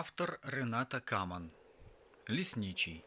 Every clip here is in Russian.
Автор Рената Каман. Лесничий.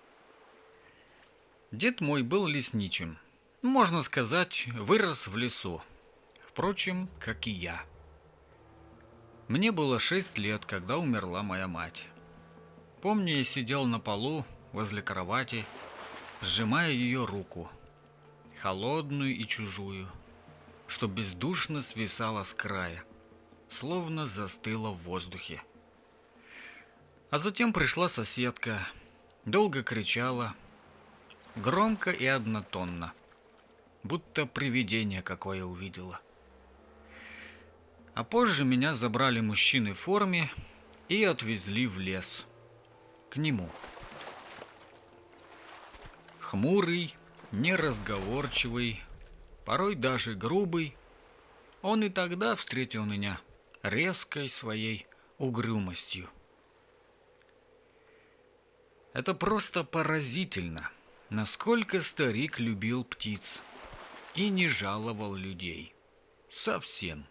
Дед мой был лесничим. Можно сказать, вырос в лесу. Впрочем, как и я. Мне было 6 лет, когда умерла моя мать. Помню, я сидел на полу возле кровати, сжимая ее руку, холодную и чужую, что бездушно свисала с края, словно застыла в воздухе. А затем пришла соседка, долго кричала, громко и однотонно, будто привидение какое увидела. А позже меня забрали мужчины в форме и отвезли в лес, к нему. Хмурый, неразговорчивый, порой даже грубый, он и тогда встретил меня резкой своей угрюмостью. Это просто поразительно, насколько старик любил птиц и не жаловал людей. Совсем.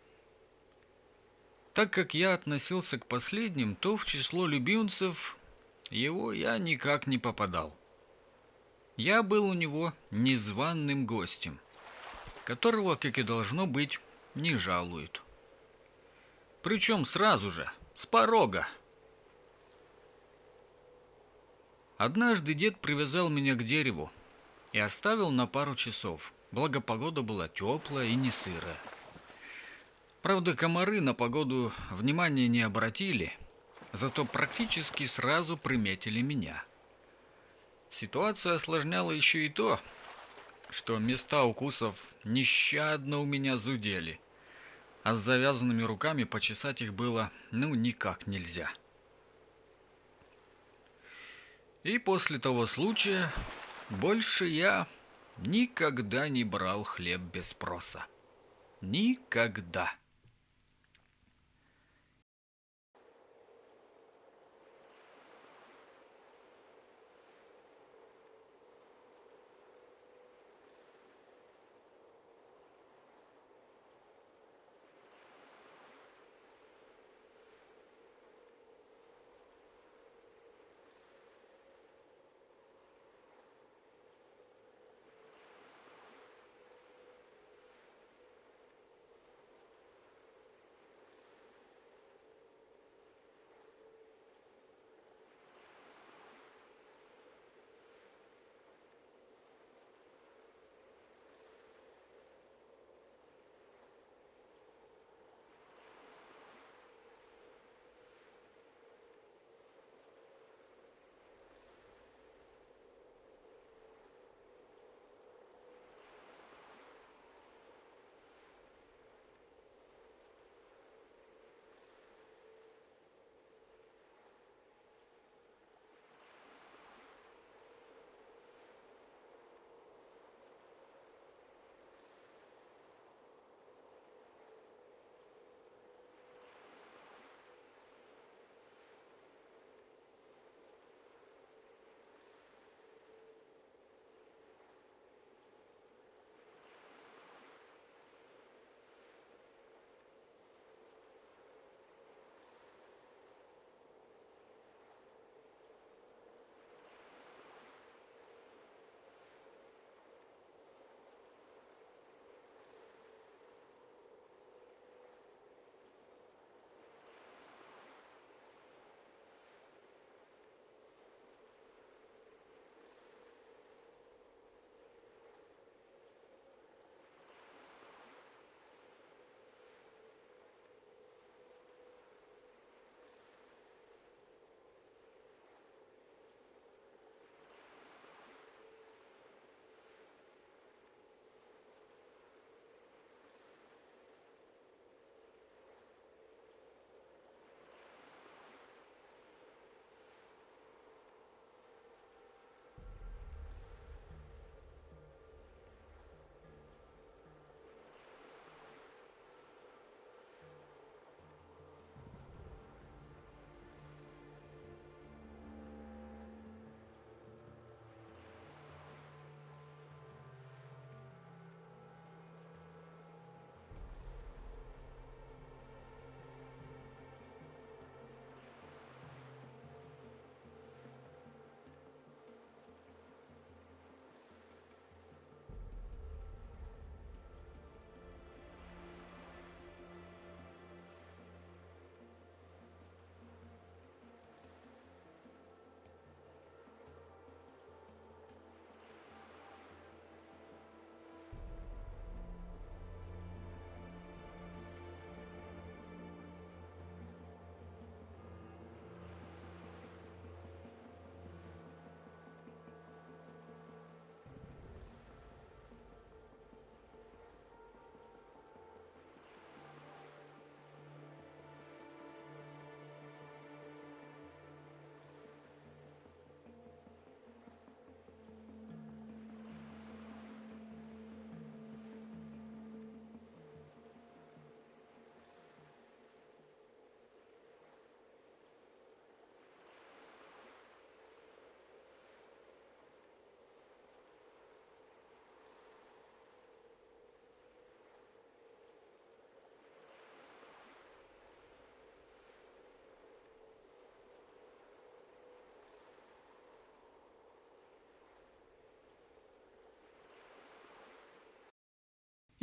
Так как я относился к последним, то в число любимцев его я никак не попадал. Я был у него незваным гостем, которого, как и должно быть, не жалуют. Причем сразу же, с порога. Однажды дед привязал меня к дереву и оставил на пару часов, благо погода была теплая и не сырая. Правда, комары на погоду внимания не обратили, зато практически сразу приметили меня. Ситуация осложняла еще и то, что места укусов нещадно у меня зудели, а с завязанными руками почесать их было никак нельзя. И после того случая больше я никогда не брал хлеб без спроса. Никогда.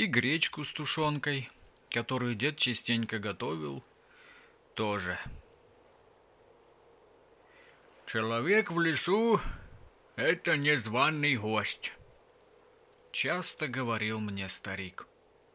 И гречку с тушенкой, которую дед частенько готовил, тоже. «Человек в лесу — это незваный гость», — часто говорил мне старик.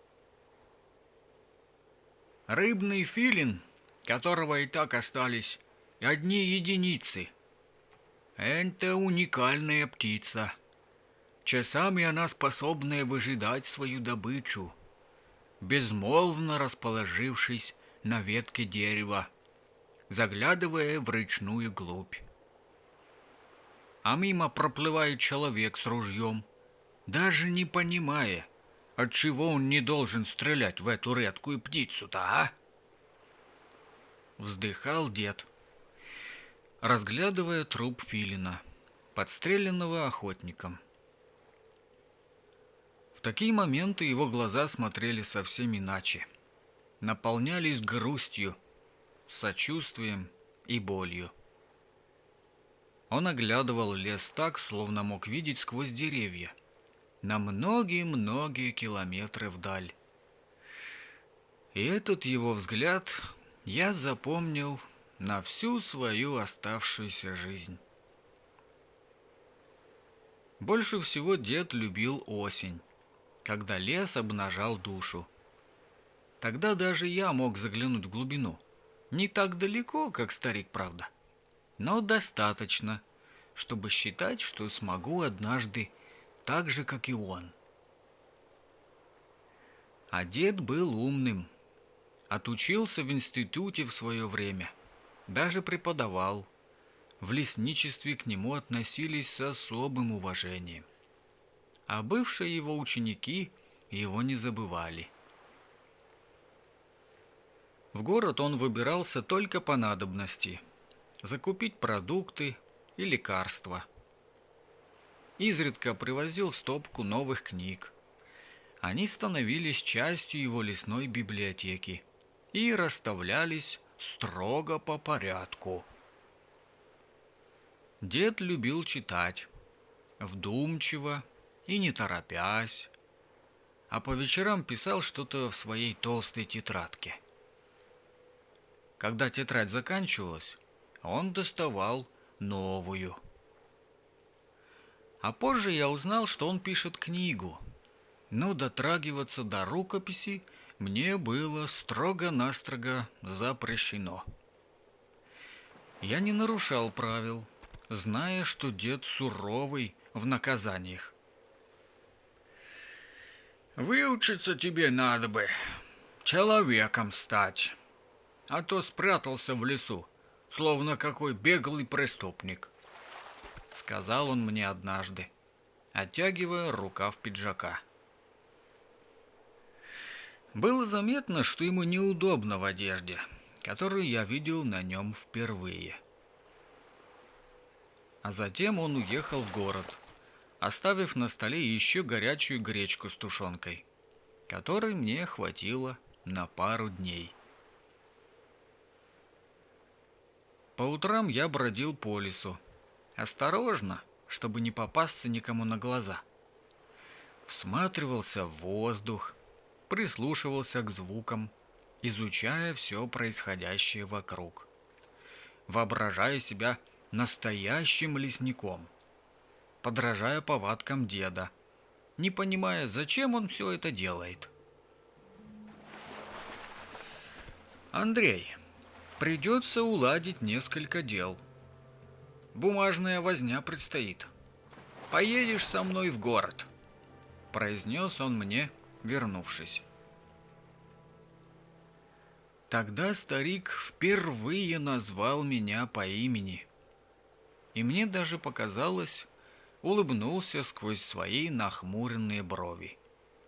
«Рыбный филин, которого и так остались одни единицы, это уникальная птица. Часами она способна выжидать свою добычу, безмолвно расположившись на ветке дерева, заглядывая в речную глубь. А мимо проплывает человек с ружьем, даже не понимая, отчего он не должен стрелять в эту редкую птицу-то, а?» Вздыхал дед, разглядывая труп филина, подстреленного охотником. В такие моменты его глаза смотрели совсем иначе, наполнялись грустью, сочувствием и болью. Он оглядывал лес так, словно мог видеть сквозь деревья, на многие-многие километры вдаль. И этот его взгляд я запомнил на всю свою оставшуюся жизнь. Больше всего дед любил осень, когда лес обнажал душу. Тогда даже я мог заглянуть в глубину. Не так далеко, как старик, правда, но достаточно, чтобы считать, что смогу однажды так же, как и он. А дед был умным, отучился в институте в свое время, даже преподавал. В лесничестве к нему относились с особым уважением, а бывшие его ученики его не забывали. В город он выбирался только по надобности, закупить продукты и лекарства. Изредка привозил стопку новых книг. Они становились частью его лесной библиотеки и расставлялись строго по порядку. Дед любил читать, вдумчиво и не торопясь, а по вечерам писал что-то в своей толстой тетрадке. Когда тетрадь заканчивалась, он доставал новую. А позже я узнал, что он пишет книгу, но дотрагиваться до рукописи мне было строго-настрого запрещено. Я не нарушал правил, зная, что дед суровый в наказаниях. «Выучиться тебе надо бы, человеком стать, а то спрятался в лесу, словно какой беглый преступник», — сказал он мне однажды, оттягивая рукав пиджака. Было заметно, что ему неудобно в одежде, которую я видел на нем впервые. А затем он уехал в город, оставив на столе еще горячую гречку с тушенкой, которой мне хватило на пару дней. По утрам я бродил по лесу, осторожно, чтобы не попасться никому на глаза. Всматривался в воздух, прислушивался к звукам, изучая все происходящее вокруг, воображая себя настоящим лесником, подражая повадкам деда, не понимая, зачем он все это делает. «Андрей, придется уладить несколько дел. Бумажная возня предстоит. Поедешь со мной в город», — произнес он мне, вернувшись. Тогда старик впервые назвал меня по имени, и мне даже показалось, улыбнулся сквозь свои нахмуренные брови.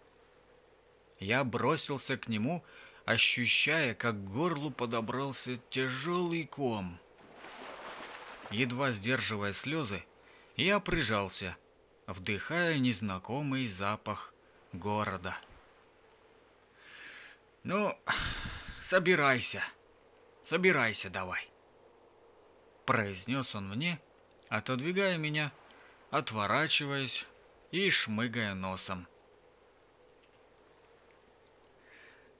Я бросился к нему, ощущая, как к горлу подобрался тяжелый ком. Едва сдерживая слезы, я прижался, вдыхая незнакомый запах города. «Ну, собирайся давай», — произнес он мне, отодвигая меня, отворачиваясь и шмыгая носом.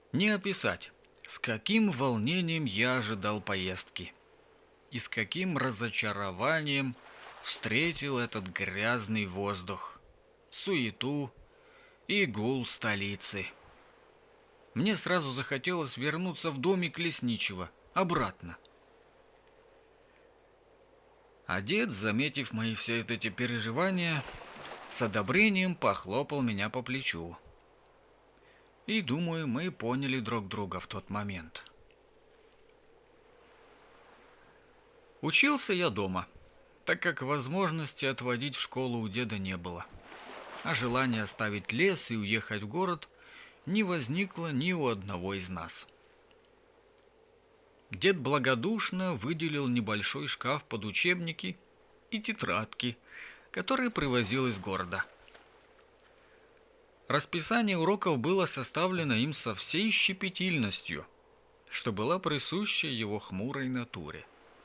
Не описать, с каким волнением я ожидал поездки и с каким разочарованием встретил этот грязный воздух, суету и гул столицы. Мне сразу захотелось вернуться в домик лесничего, обратно. А дед, заметив мои все эти переживания, с одобрением похлопал меня по плечу. И, думаю, мы поняли друг друга в тот момент. Учился я дома, так как возможности отводить в школу у деда не было. А желание оставить лес и уехать в город не возникло ни у одного из нас. Дед благодушно выделил небольшой шкаф под учебники и тетрадки, которые привозил из города. Расписание уроков было составлено им со всей щепетильностью, что была присуща его хмурой натуре.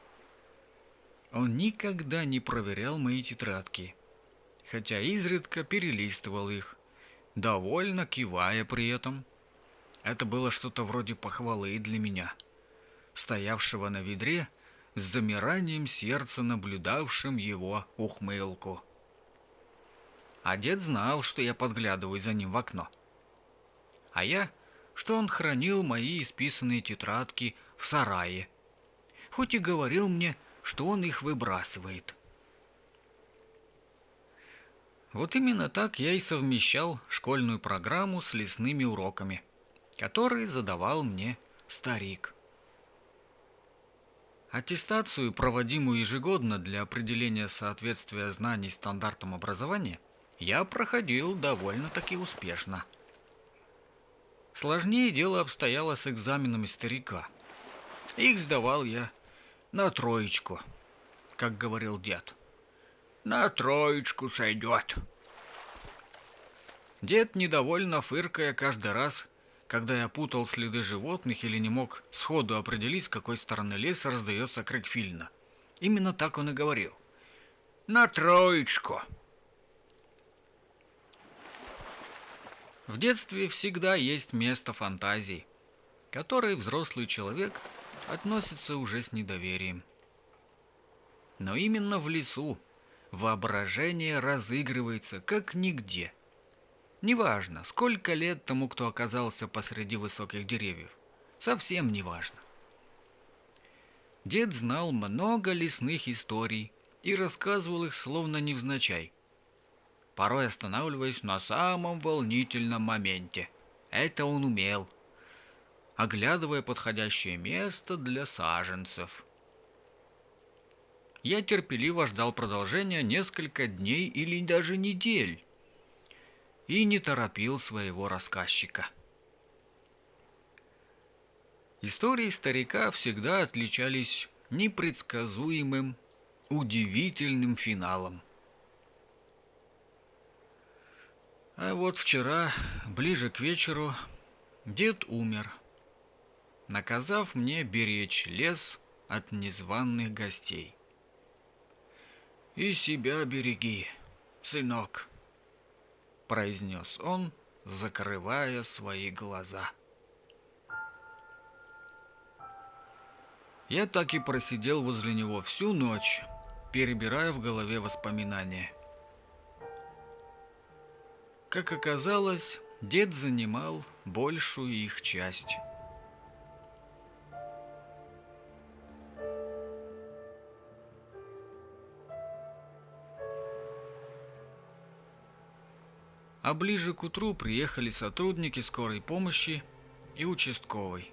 Он никогда не проверял мои тетрадки, хотя изредка перелистывал их, довольно кивая при этом. Это было что-то вроде похвалы для меня, стоявшего на ведре с замиранием сердца, наблюдавшим его ухмылку. А дед знал, что я подглядываю за ним в окно. А я, что он хранил мои исписанные тетрадки в сарае, хоть и говорил мне, что он их выбрасывает. Вот именно так я и совмещал школьную программу с лесными уроками, которые задавал мне старик. Аттестацию, проводимую ежегодно для определения соответствия знаний стандартам образования, я проходил довольно-таки успешно. Сложнее дело обстояло с экзаменами старика. Их сдавал я на троечку, как говорил дед. На троечку сойдет. Дед, недовольно фыркая каждый раз, когда я путал следы животных или не мог сходу определить, с какой стороны леса раздается крик филина. Именно так он и говорил. На троечку. В детстве всегда есть место фантазии, к которой взрослый человек относится уже с недоверием. Но именно в лесу воображение разыгрывается как нигде. Неважно, сколько лет тому, кто оказался посреди высоких деревьев. Совсем неважно. Дед знал много лесных историй и рассказывал их словно невзначай, порой останавливаясь на самом волнительном моменте. Это он умел, оглядывая подходящее место для саженцев. Я терпеливо ждал продолжения несколько дней или даже недель и не торопил своего рассказчика. Истории старика всегда отличались непредсказуемым, удивительным финалом. А вот вчера, ближе к вечеру, дед умер, наказав мне беречь лес от незваных гостей. «И себя береги, сынок», — произнес он, закрывая свои глаза. Я так и просидел возле него всю ночь, перебирая в голове воспоминания. Как оказалось, дед занимал большую их часть. А ближе к утру приехали сотрудники скорой помощи и участковый.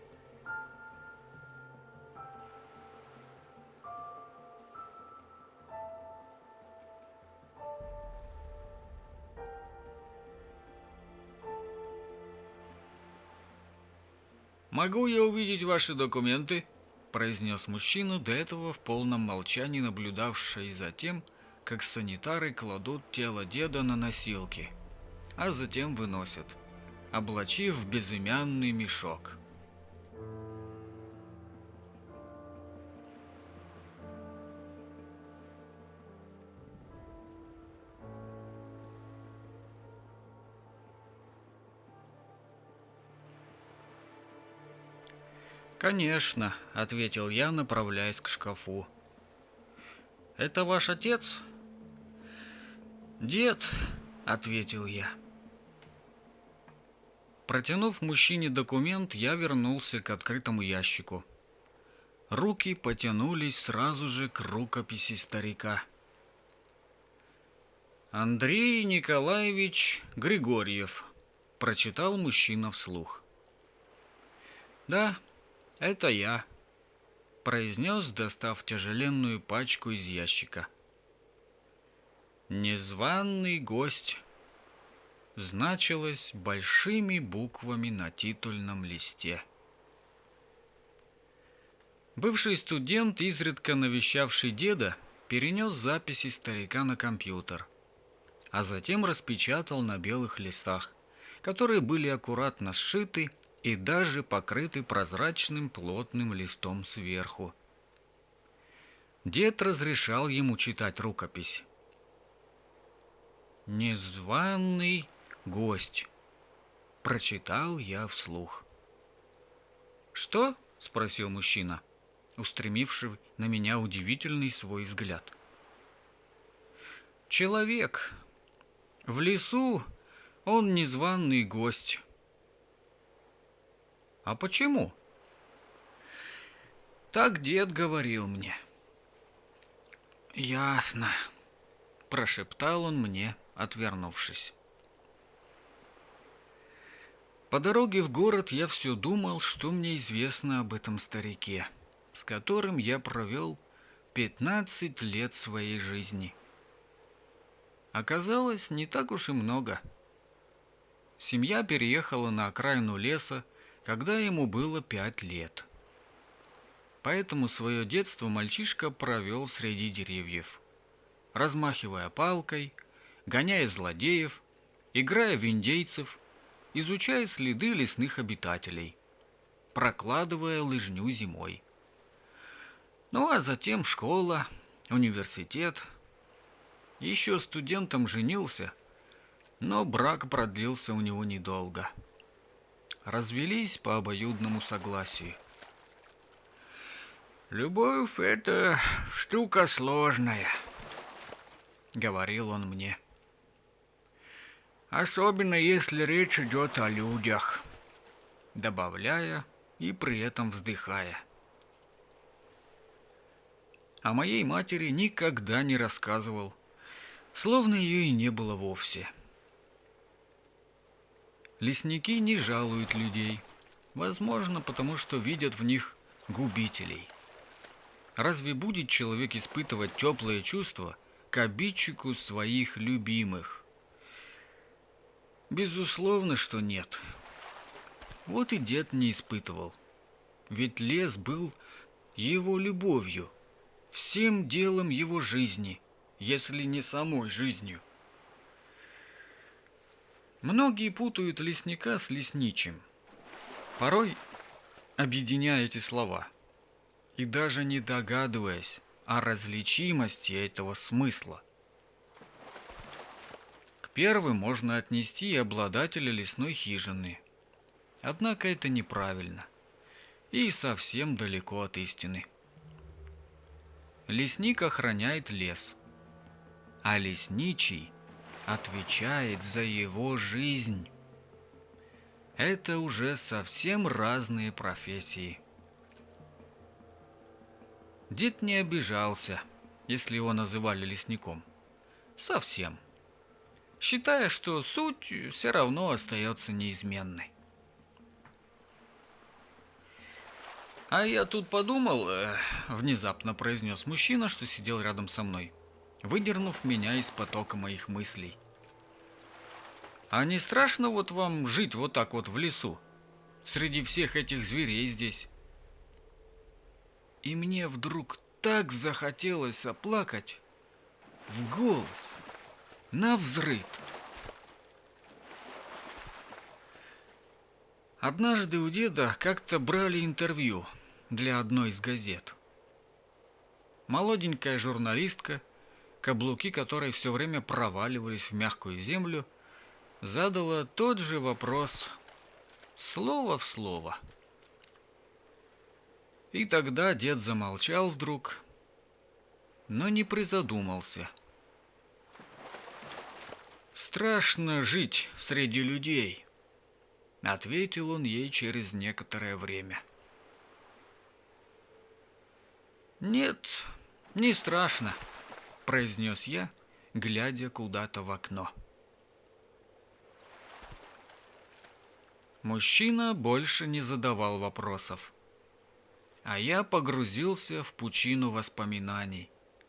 «Могу я увидеть ваши документы?» – произнес мужчина, до этого в полном молчании наблюдавший за тем, как санитары кладут тело деда на носилки, а затем выносят, облачив в безымянный мешок. «Конечно», — ответил я, направляясь к шкафу. «Это ваш отец?» «Дед», — ответил я. Протянув мужчине документ, я вернулся к открытому ящику. Руки потянулись сразу же к рукописи старика. «Андрей Николаевич Григорьев», — прочитал мужчина вслух. «Да, это я», — произнес, достав тяжеленную пачку из ящика. «Незваный гость» значилось большими буквами на титульном листе. Бывший студент, изредка навещавший деда, перенес записи старика на компьютер, а затем распечатал на белых листах, которые были аккуратно сшиты и даже покрыты прозрачным плотным листом сверху. Дед разрешал ему читать рукопись. «Незваный гость», — прочитал я вслух. «Что?» — спросил мужчина, устремивший на меня удивительный свой взгляд. «Человек. В лесу он незваный гость». «А почему?» «Так дед говорил мне». «Ясно», — прошептал он мне, отвернувшись. По дороге в город я все думал, что мне известно об этом старике, с которым я провел 15 лет своей жизни. Оказалось, не так уж и много. Семья переехала на окраину леса, когда ему было 5 лет. Поэтому свое детство мальчишка провел среди деревьев, размахивая палкой, гоняя злодеев, играя в индейцев, изучая следы лесных обитателей, прокладывая лыжню зимой. Ну а затем школа, университет. Еще студентом женился, но брак продлился у него недолго. Развелись по обоюдному согласию. «Любовь — это штука сложная», — говорил он мне. «Особенно если речь идет о людях», добавляя и при этом вздыхая. О моей матери никогда не рассказывал, словно ее и не было вовсе. Лесники не жалуют людей, возможно, потому что видят в них губителей. Разве будет человек испытывать теплые чувства к обидчику своих любимых? Безусловно, что нет. Вот и дед не испытывал. Ведь лес был его любовью, всем делом его жизни, если не самой жизнью. Многие путают лесника с лесничим, порой объединяя эти слова, и даже не догадываясь о различимости этого смысла. К первым можно отнести и обладателя лесной хижины. Однако это неправильно и совсем далеко от истины. Лесник охраняет лес, а лесничий отвечает за его жизнь. Это уже совсем разные профессии. Дед не обижался, если его называли лесником. Совсем. Считая, что суть все равно остается неизменной. «А я тут подумал», — внезапно произнес мужчина, что сидел рядом со мной, выдернув меня из потока моих мыслей. «А не страшно вот вам жить вот так вот в лесу, среди всех этих зверей здесь?» И мне вдруг так захотелось оплакать в голос, навзрыд. Однажды у деда как-то брали интервью для одной из газет. Молоденькая журналистка, каблуки которой все время проваливались в мягкую землю, задала тот же вопрос слово в слово. И тогда дед замолчал вдруг, но не призадумался. «Страшно жить среди людей», — ответил он ей через некоторое время. «Нет, не страшно», — произнес я, глядя куда-то в окно. Мужчина больше не задавал вопросов, а я погрузился в пучину воспоминаний.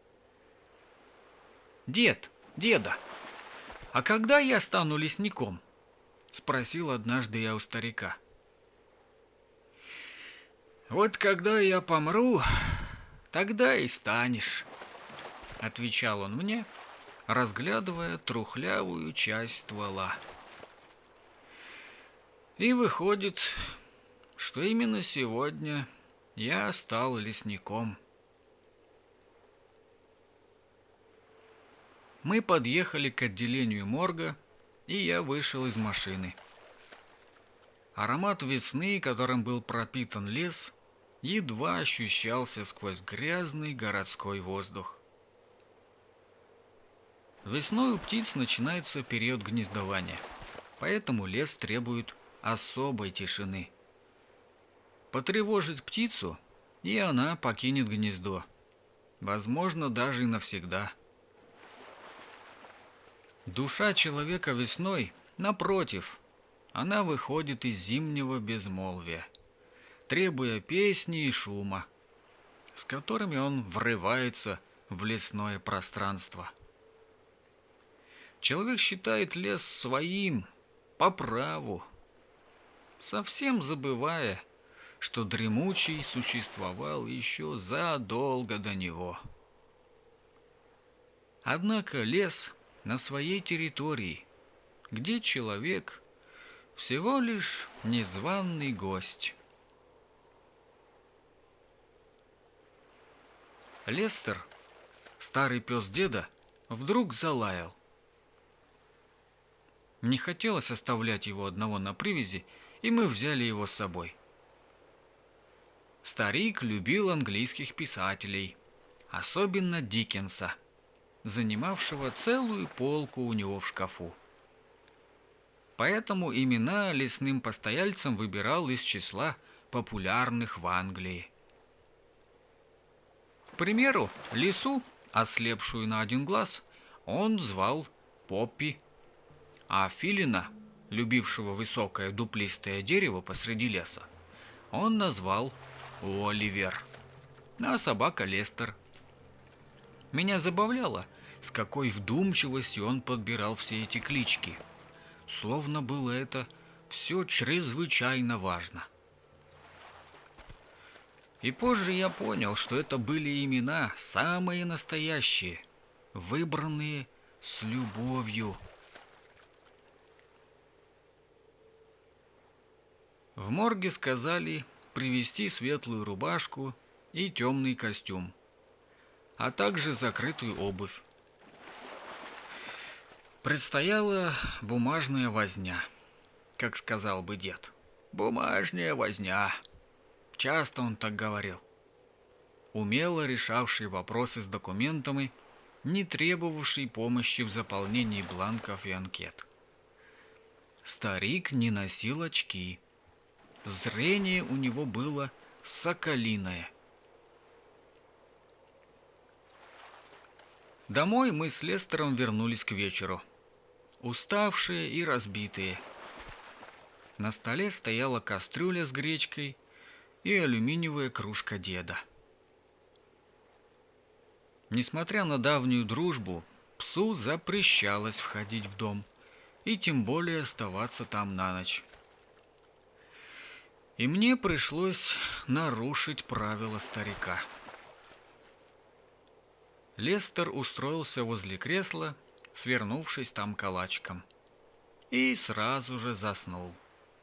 «Деда, а когда я стану лесником?» — спросил однажды я у старика. «Вот когда я помру, тогда и станешь», — отвечал он мне, разглядывая трухлявую часть ствола. И выходит, что именно сегодня я стал лесником. Мы подъехали к отделению морга, и я вышел из машины. Аромат весны, которым был пропитан лес, едва ощущался сквозь грязный городской воздух. Весной у птиц начинается период гнездования, поэтому лес требует особой тишины. Потревожить птицу, и она покинет гнездо, возможно, даже и навсегда. Душа человека весной, напротив, она выходит из зимнего безмолвия, требуя песни и шума, с которыми он врывается в лесное пространство. Человек считает лес своим по праву, совсем забывая, что дремучий существовал еще задолго до него. Однако лес на своей территории, где человек всего лишь незваный гость. Лестер, старый пес деда, вдруг залаял. Не хотелось оставлять его одного на привязи, и мы взяли его с собой. Старик любил английских писателей, особенно Диккенса, занимавшего целую полку у него в шкафу. Поэтому имена лесным постояльцам выбирал из числа популярных в Англии. К примеру, лису, ослепшую на один глаз, он звал Поппи, а филина, любившего высокое дуплистое дерево посреди леса, он назвал Оливер, а собака Лестер. Меня забавляло, с какой вдумчивостью он подбирал все эти клички, словно было это все чрезвычайно важно. И позже я понял, что это были имена самые настоящие, выбранные с любовью. В морге сказали привезти светлую рубашку и темный костюм, а также закрытую обувь. Предстояла бумажная возня, как сказал бы дед. Бумажная возня. Часто он так говорил. Умело решавший вопросы с документами, не требовавший помощи в заполнении бланков и анкет. Старик не носил очки. Зрение у него было соколиное. Домой мы с Лестером вернулись к вечеру, уставшие и разбитые. На столе стояла кастрюля с гречкой и алюминиевая кружка деда. Несмотря на давнюю дружбу, псу запрещалось входить в дом и тем более оставаться там на ночь. И мне пришлось нарушить правила старика. Лестер устроился возле кресла, свернувшись там калачиком, и сразу же заснул.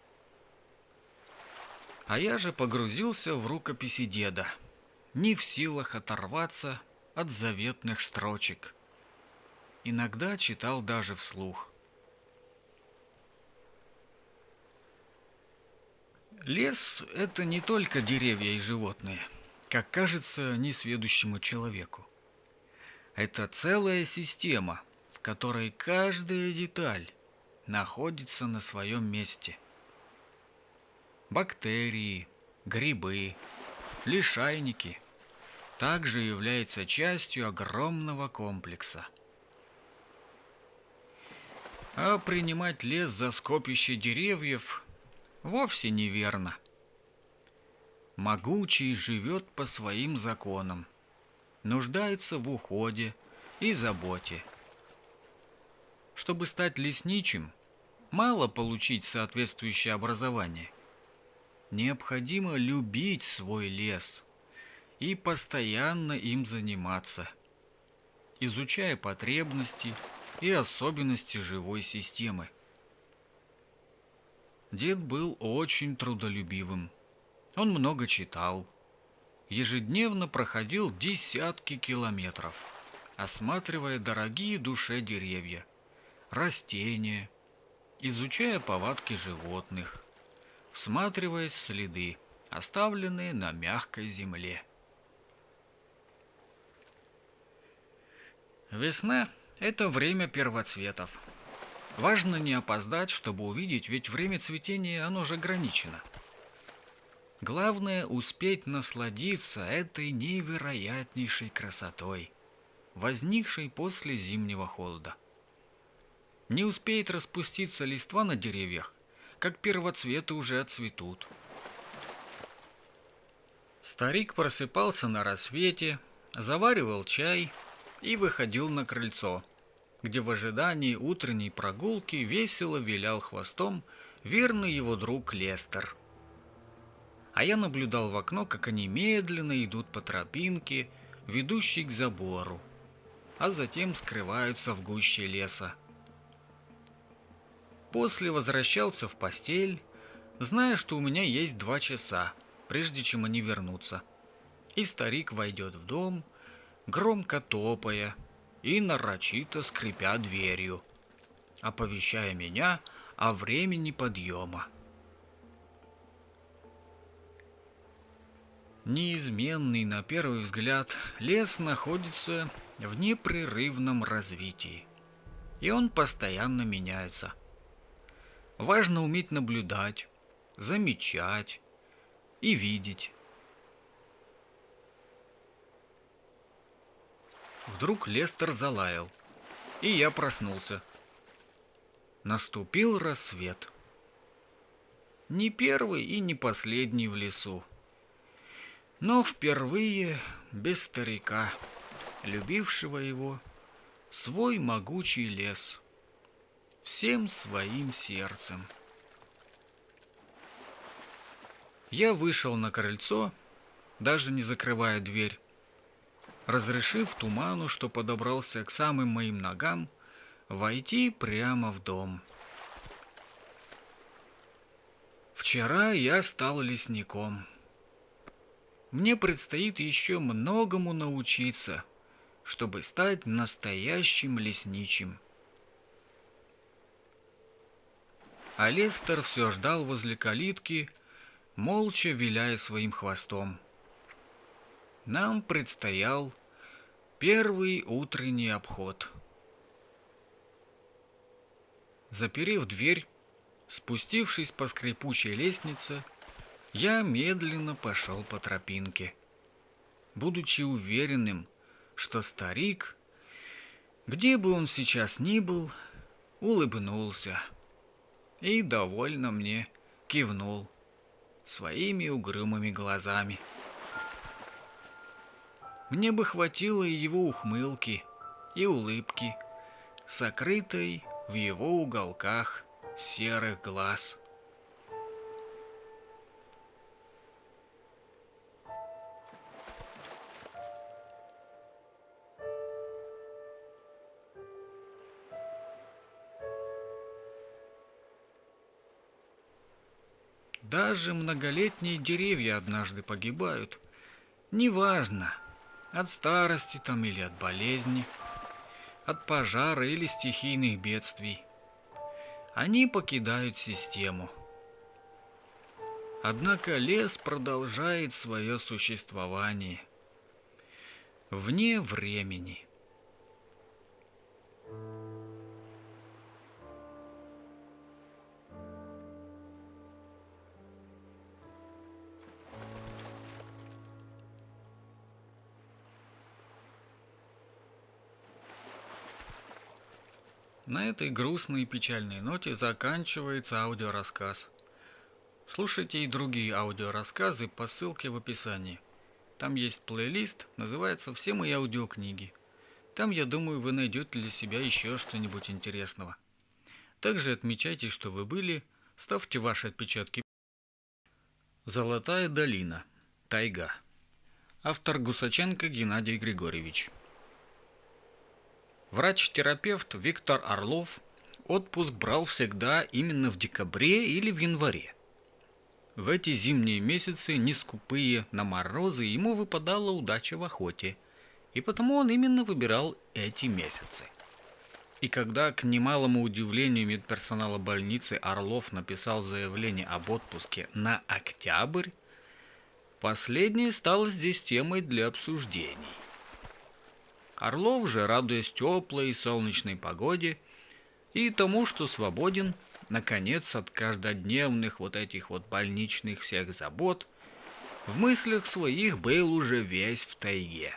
А я же погрузился в рукописи деда, не в силах оторваться от заветных строчек. Иногда читал даже вслух. Лес – это не только деревья и животные, как кажется несведущему человеку. Это целая система, в которой каждая деталь находится на своем месте. Бактерии, грибы, лишайники также являются частью огромного комплекса. А принимать лес за скопище деревьев вовсе неверно. Могучий живет по своим законам, нуждается в уходе и заботе. Чтобы стать лесничим, мало получить соответствующее образование. Необходимо любить свой лес и постоянно им заниматься, изучая потребности и особенности живой системы. Дед был очень трудолюбивым. Он много читал. Ежедневно проходил десятки километров, осматривая дорогие душе деревья, растения, изучая повадки животных, всматриваясь в следы, оставленные на мягкой земле. Весна – это время первоцветов. Важно не опоздать, чтобы увидеть, ведь время цветения оно же ограничено. Главное успеть насладиться этой невероятнейшей красотой, возникшей после зимнего холода. Не успеет распуститься листва на деревьях, как первоцветы уже отцветут. Старик просыпался на рассвете, заваривал чай и выходил на крыльцо, где в ожидании утренней прогулки весело вилял хвостом верный его друг Лестер. А я наблюдал в окно, как они медленно идут по тропинке, ведущей к забору, а затем скрываются в гуще леса. После возвращался в постель, зная, что у меня есть 2 часа, прежде чем они вернутся. И старик войдет в дом, громко топая и нарочито скрипя дверью, оповещая меня о времени подъема. Неизменный на первый взгляд лес находится в непрерывном развитии, и он постоянно меняется. Важно уметь наблюдать, замечать и видеть. Вдруг Лестер залаял, и я проснулся. Наступил рассвет. Не первый и не последний в лесу, но впервые без старика, любившего его, свой могучий лес, всем своим сердцем. Я вышел на крыльцо, даже не закрывая дверь, разрешив туману, что подобрался к самым моим ногам, войти прямо в дом. Вчера я стал лесником. Мне предстоит еще многому научиться, чтобы стать настоящим лесничим. А Лестер все ждал возле калитки, молча виляя своим хвостом. Нам предстоял первый утренний обход. Заперев дверь, спустившись по скрипучей лестнице, я медленно пошел по тропинке, будучи уверенным, что старик, где бы он сейчас ни был, улыбнулся и довольно мне кивнул своими угрюмыми глазами. Мне бы хватило и его ухмылки, и улыбки, сокрытой в его уголках серых глаз. Даже многолетние деревья однажды погибают. Неважно, от старости там или от болезни, от пожара или стихийных бедствий. Они покидают систему. Однако лес продолжает свое существование вне времени. На этой грустной и печальной ноте заканчивается аудиорассказ. Слушайте и другие аудиорассказы по ссылке в описании. Там есть плейлист, называется «Все мои аудиокниги». Там, я думаю, вы найдете для себя еще что-нибудь интересного. Также отмечайте, что вы были, ставьте ваши отпечатки. Золотая долина. Тайга. Автор Гусаченко Геннадий Григорьевич. Врач-терапевт Виктор Орлов отпуск брал всегда именно в декабре или в январе. В эти зимние месяцы, не скупые на морозы, ему выпадала удача в охоте, и потому он именно выбирал эти месяцы. И когда, к немалому удивлению медперсонала больницы, Орлов написал заявление об отпуске на октябрь, последнее стало здесь темой для обсуждений. Орлов же, радуясь теплой и солнечной погоде и тому, что свободен, наконец, от каждодневных вот этих вот больничных всех забот, в мыслях своих был уже весь в тайге.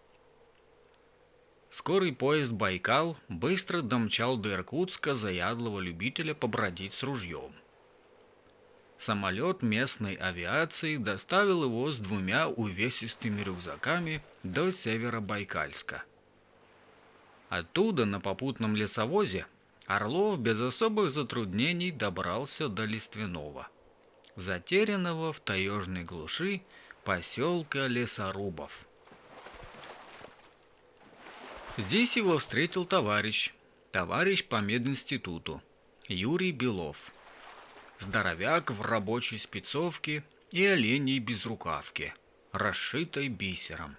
Скорый поезд «Байкал» быстро домчал до Иркутска заядлого любителя побродить с ружьем. Самолет местной авиации доставил его с 2 увесистыми рюкзаками до Северобайкальска. Оттуда на попутном лесовозе Орлов без особых затруднений добрался до Лиственного, затерянного в таежной глуши поселка Лесорубов. Здесь его встретил товарищ по мединституту, Юрий Белов, здоровяк в рабочей спецовке и оленей безрукавке, расшитой бисером.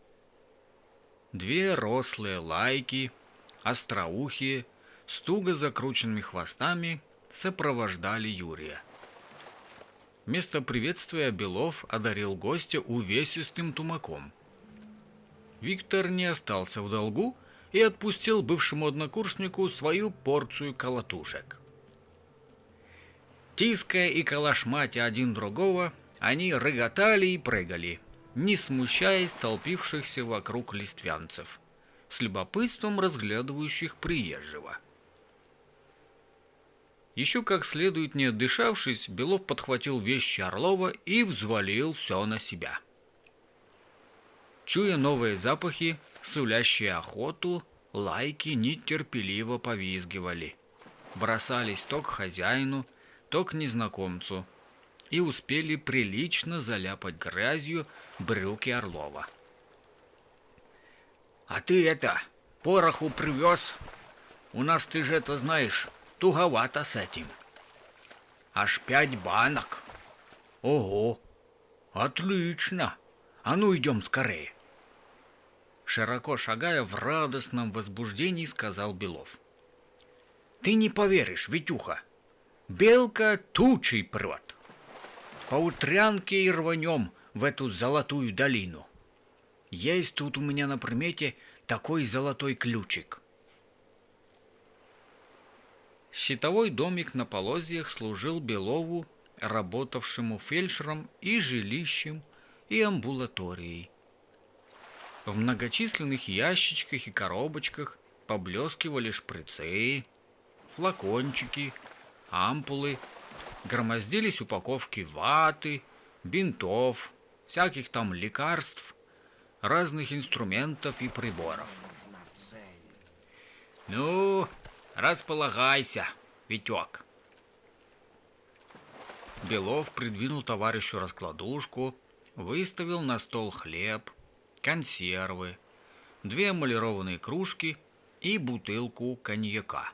2 рослые лайки, остроухие, с туго закрученными хвостами, сопровождали Юрия. Вместо приветствия Белов одарил гостя увесистым тумаком. Виктор не остался в долгу и отпустил бывшему однокурснику свою порцию колотушек. Тиская и калашматя один другого, они рыготали и прыгали, не смущаясь толпившихся вокруг листвянцев, с любопытством разглядывающих приезжего. Еще как следует не отдышавшись, Белов подхватил вещи Орлова и взвалил все на себя. Чуя новые запахи, сулящие охоту, лайки нетерпеливо повизгивали, бросались то к хозяину, то к незнакомцу, и успели прилично заляпать грязью брюки Орлова. «А ты это, пороху привез? У нас, ты же это знаешь, туговато с этим. Аж 5 банок. Ого, отлично. А ну идем скорее!» Широко шагая в радостном возбуждении, сказал Белов. «Ты не поверишь, Витюха, белка тучей прет. По утрянке и рванем в эту золотую долину. Есть тут у меня на примете такой золотой ключик». Щитовой домик на Полозьях служил Белову, работавшему фельдшером, и жилищем, и амбулаторией. В многочисленных ящичках и коробочках поблескивали шприцы, флакончики, ампулы, громоздились упаковки ваты, бинтов, всяких там лекарств, разных инструментов и приборов. «Ну, располагайся, Витек». Белов придвинул товарищу раскладушку, выставил на стол хлеб, консервы, 2 эмалированные кружки и бутылку коньяка.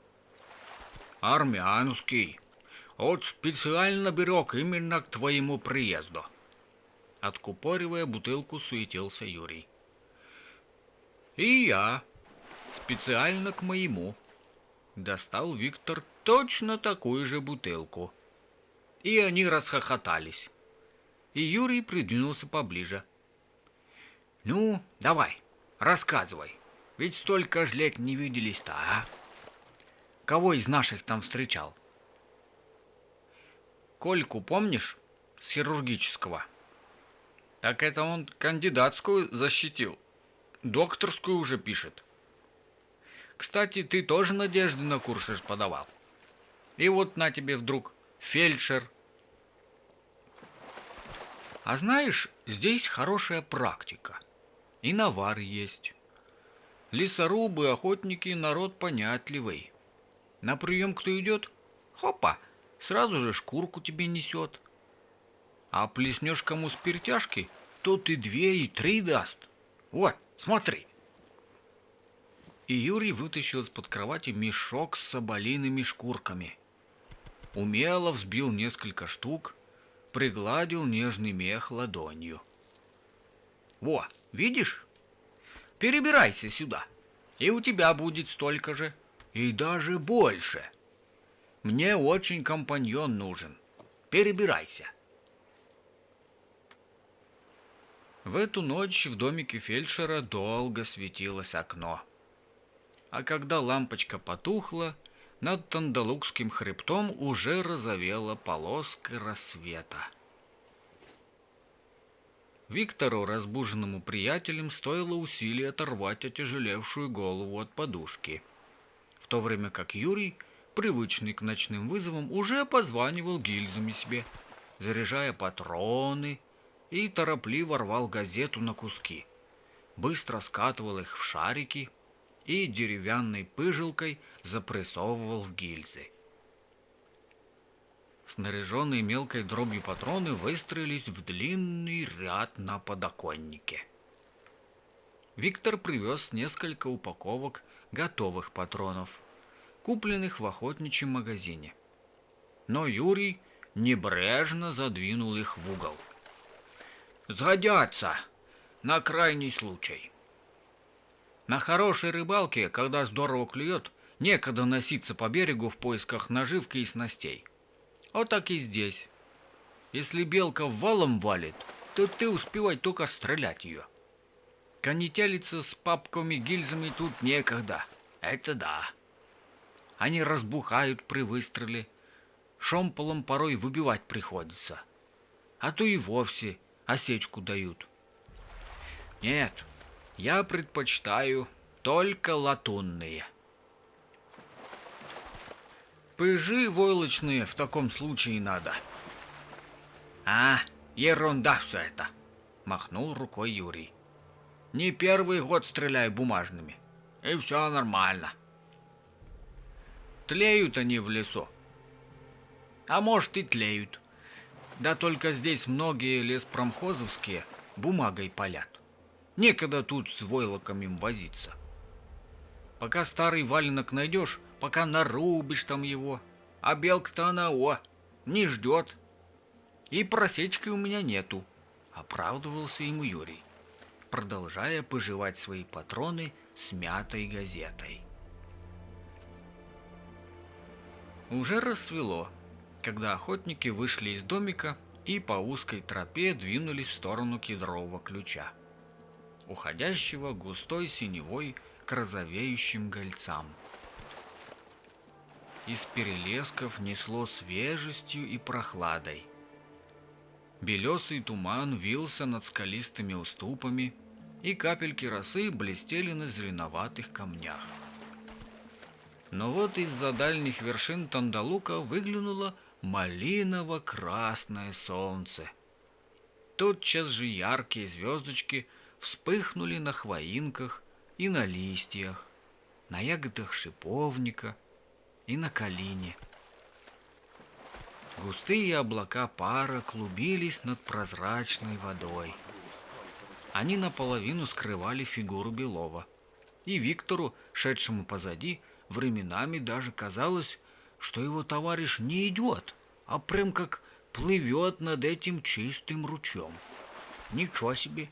«Армянский. Вот специально берег именно к твоему приезду». Откупоривая бутылку, суетился Юрий. «И я. Специально к моему». Достал Виктор точно такую же бутылку. И они расхохотались. И Юрий придвинулся поближе. «Ну, давай, рассказывай, ведь столько ж лет не виделись-то, а? Кого из наших там встречал?» «Кольку помнишь? С хирургического?» «Так это он кандидатскую защитил. Докторскую уже пишет. Кстати, ты тоже надежды на курсы ж подавал. И вот на тебе вдруг фельдшер. А знаешь, здесь хорошая практика. И навар есть. Лесорубы, охотники, народ понятливый. На прием кто идет? Хопа, сразу же шкурку тебе несет. А плеснешь кому спиртяшки, то и 2, и 3 даст. Вот, смотри. И Юрий вытащил из-под кровати мешок с соболиными шкурками. Умело взбил несколько штук, пригладил нежный мех ладонью. Во, видишь? Перебирайся сюда, и у тебя будет столько же, и даже больше. Мне очень компаньон нужен. Перебирайся. В эту ночь в домике фельдшера долго светилось окно. А когда лампочка потухла, над Тандалукским хребтом уже розовела полоска рассвета. Виктору, разбуженному приятелем, стоило усилий оторвать отяжелевшую голову от подушки, в то время как Юрий, привычный к ночным вызовам, уже позванивал гильзами себе, заряжая патроны, и торопливо рвал газету на куски, быстро скатывал их в шарики и деревянной пыжилкой запрессовывал в гильзы. Снаряженные мелкой дробью патроны выстроились в длинный ряд на подоконнике. Виктор привез несколько упаковок готовых патронов, купленных в охотничьем магазине. Но Юрий небрежно задвинул их в угол. «Сгодятся на крайний случай. На хорошей рыбалке, когда здорово клюет, некогда носиться по берегу в поисках наживки и снастей. Вот так и здесь. Если белка валом валит, то ты успевай только стрелять ее. Конетелиться с папками-гильзами тут некогда. Это да. Они разбухают при выстреле. Шомполом порой выбивать приходится. А то и вовсе осечку дают. Нет, я предпочитаю только латунные. Пыжи войлочные в таком случае надо. А, ерунда все это, махнул рукой Юрий. Не первый год стреляю бумажными, и все нормально. Тлеют они в лесу. А может и тлеют. Да только здесь многие леспромхозовские бумагой палят. Некогда тут с войлоком им возиться. Пока старый валенок найдешь, пока нарубишь там его, а белка-то она, не ждет. И просечки у меня нету, оправдывался ему Юрий, продолжая пожевать свои патроны смятой газетой. Уже рассвело, когда охотники вышли из домика и по узкой тропе двинулись в сторону Кедрового ключа, уходящего густой синевой к розовеющим гольцам. Из перелесков несло свежестью и прохладой. Белесый туман вился над скалистыми уступами, и капельки росы блестели на зеленоватых камнях. Но вот из-за дальних вершин Тандалука выглянуло малиново-красное солнце. Тотчас же яркие звездочки вспыхнули на хвоинках и на листьях, на ягодах шиповника и на калине. Густые облака пара клубились над прозрачной водой. Они наполовину скрывали фигуру Белова, и Виктору, шедшему позади, временами даже казалось, что его товарищ не идет, а прям как плывет над этим чистым ручьем. Ничего себе!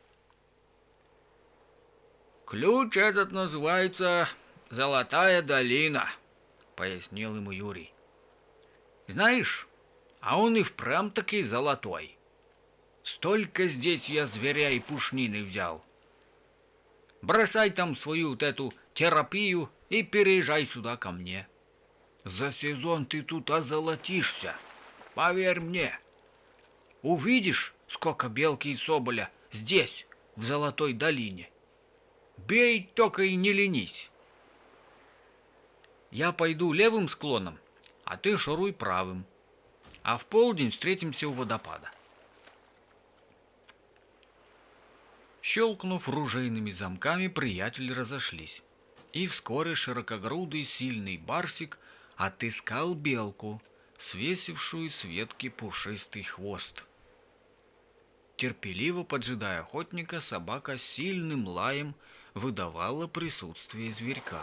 «Ключ этот называется Золотая долина», — пояснил ему Юрий. «Знаешь, А он и впрямь-таки золотой. Столько здесь я зверя и пушнины взял. Бросай там свою вот эту терапию и переезжай сюда ко мне. За сезон ты тут озолотишься, поверь мне. Увидишь, сколько белки и соболя здесь, в Золотой долине. Бей, только и не ленись. Я пойду левым склоном, а ты шуруй правым. А в полдень встретимся у водопада. Щелкнув ружейными замками, приятели разошлись. И вскоре широкогрудый сильный барсик отыскал белку, свесившую с ветки пушистый хвост. Терпеливо поджидая охотника, собака с сильным лаем выдавала присутствие зверька.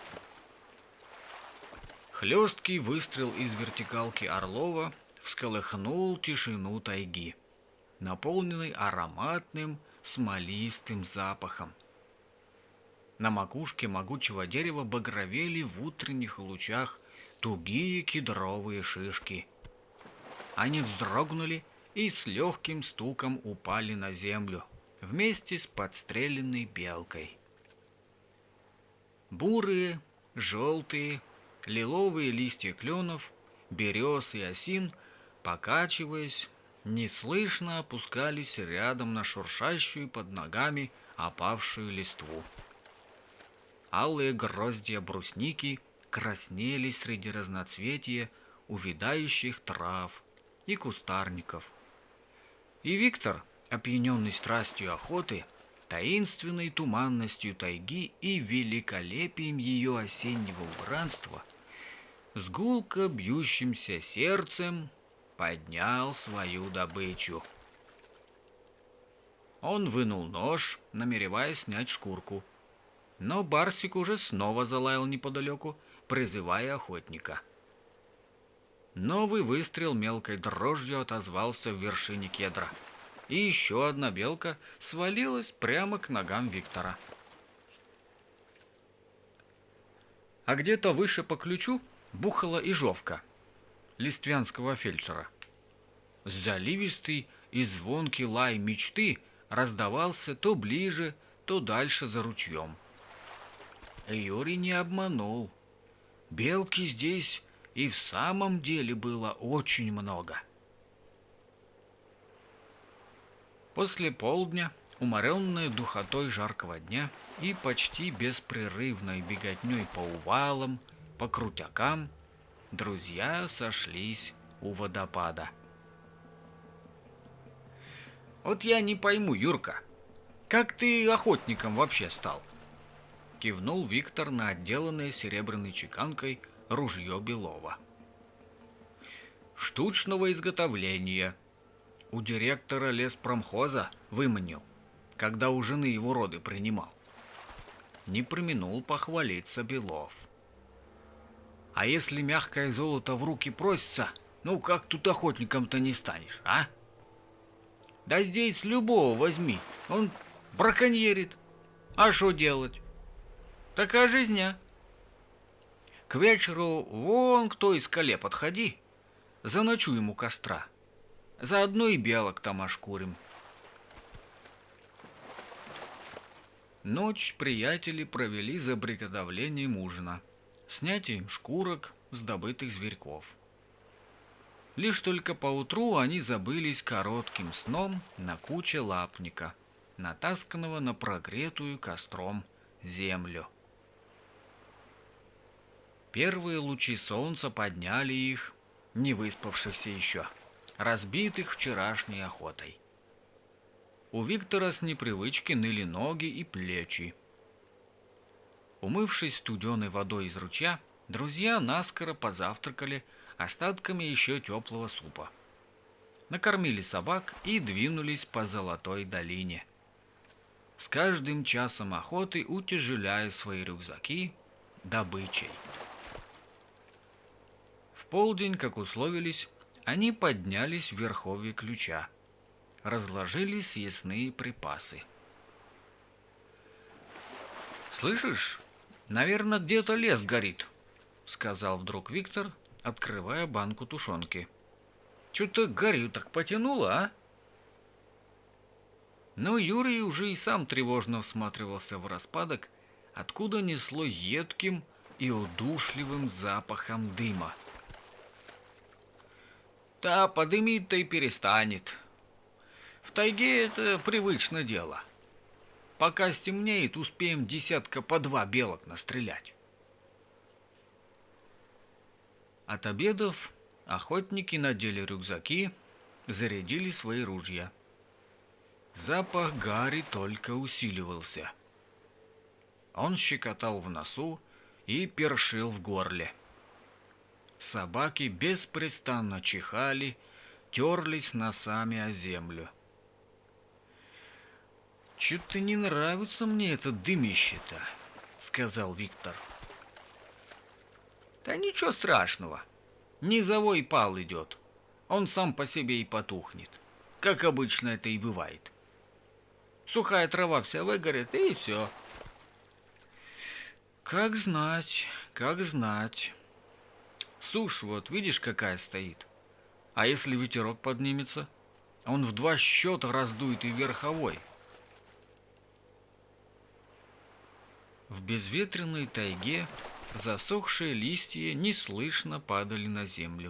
Хлесткий выстрел из вертикалки Орлова всколыхнул тишину тайги, наполненной ароматным смолистым запахом. На макушке могучего дерева багровели в утренних лучах тугие кедровые шишки. Они вздрогнули и с легким стуком упали на землю вместе с подстреленной белкой. Бурые, желтые, лиловые листья кленов, берез и осин, покачиваясь, неслышно опускались рядом на шуршащую под ногами опавшую листву. Алые гроздья брусники краснели среди разноцветия увядающих трав и кустарников. И Виктор, опьяненный страстью охоты, таинственной туманностью тайги и великолепием ее осеннего убранства, с гулко бьющимся сердцем поднял свою добычу. Он вынул нож, намереваясь снять шкурку, но барсик уже снова залаял неподалеку, призывая охотника. Новый выстрел мелкой дрожью отозвался в вершине кедра, и еще одна белка свалилась прямо к ногам Виктора. А где-то выше по ключу бухала ежовка листвянского фельдшера. Заливистый и звонкий лай мечты раздавался то ближе, то дальше за ручьем. Юрий не обманул. Белки здесь и в самом деле было очень много. После полдня, уморенные духотой жаркого дня и почти беспрерывной беготней по увалам, по крутякам, друзья сошлись у водопада. «Вот я не пойму, Юрка, как ты охотником вообще стал?» Кивнул Виктор на отделанное серебряной чеканкой ружье Белова. «Штучного изготовления. У директора леспромхоза выманил, когда у жены его роды принимал». Не преминул похвалиться Белов. «А если мягкое золото в руки просится, ну как тут охотником-то не станешь, а? Да здесь любого возьми, он браконьерит. А что делать? Такая жизня. К вечеру вон к той скале подходи, заночуем у костра. Заодно и белок там ошкурим». Ночь приятели провели за приготовлением ужина, снятием шкурок с добытых зверьков. Лишь только поутру они забылись коротким сном на куче лапника, натасканного на прогретую костром землю. Первые лучи солнца подняли их, не выспавшихся еще, разбитых вчерашней охотой. У Виктора с непривычки ныли ноги и плечи. Умывшись студеной водой из ручья, друзья наскоро позавтракали остатками еще теплого супа. Накормили собак и двинулись по Золотой долине, с каждым часом охоты утяжеляя свои рюкзаки добычей. В полдень, как условились, они поднялись в верховье ключа, разложили съестные припасы. «Слышишь, наверное, где-то лес горит», — сказал вдруг Виктор, открывая банку тушенки. Что-то горю так потянуло, а? Но Юрий уже и сам тревожно всматривался в распадок, откуда несло едким и удушливым запахом дыма. Да, подымит-то и перестанет. В тайге это привычное дело. Пока стемнеет, успеем десятка по 2 белок настрелять. От обедов охотники надели рюкзаки, зарядили свои ружья. Запах гари только усиливался. Он щекотал в носу и першил в горле. Собаки беспрестанно чихали, терлись носами о землю. «Чё-то не нравится мне это дымище-то», — сказал Виктор. «Да ничего страшного. Низовой пал идет. Он сам по себе и потухнет. Как обычно это и бывает. Сухая трава вся выгорит, и все». «Как знать, как знать. Сушь вот, видишь, какая стоит. А если ветерок поднимется, он в 2 счета раздует и верховой». В безветренной тайге засохшие листья неслышно падали на землю.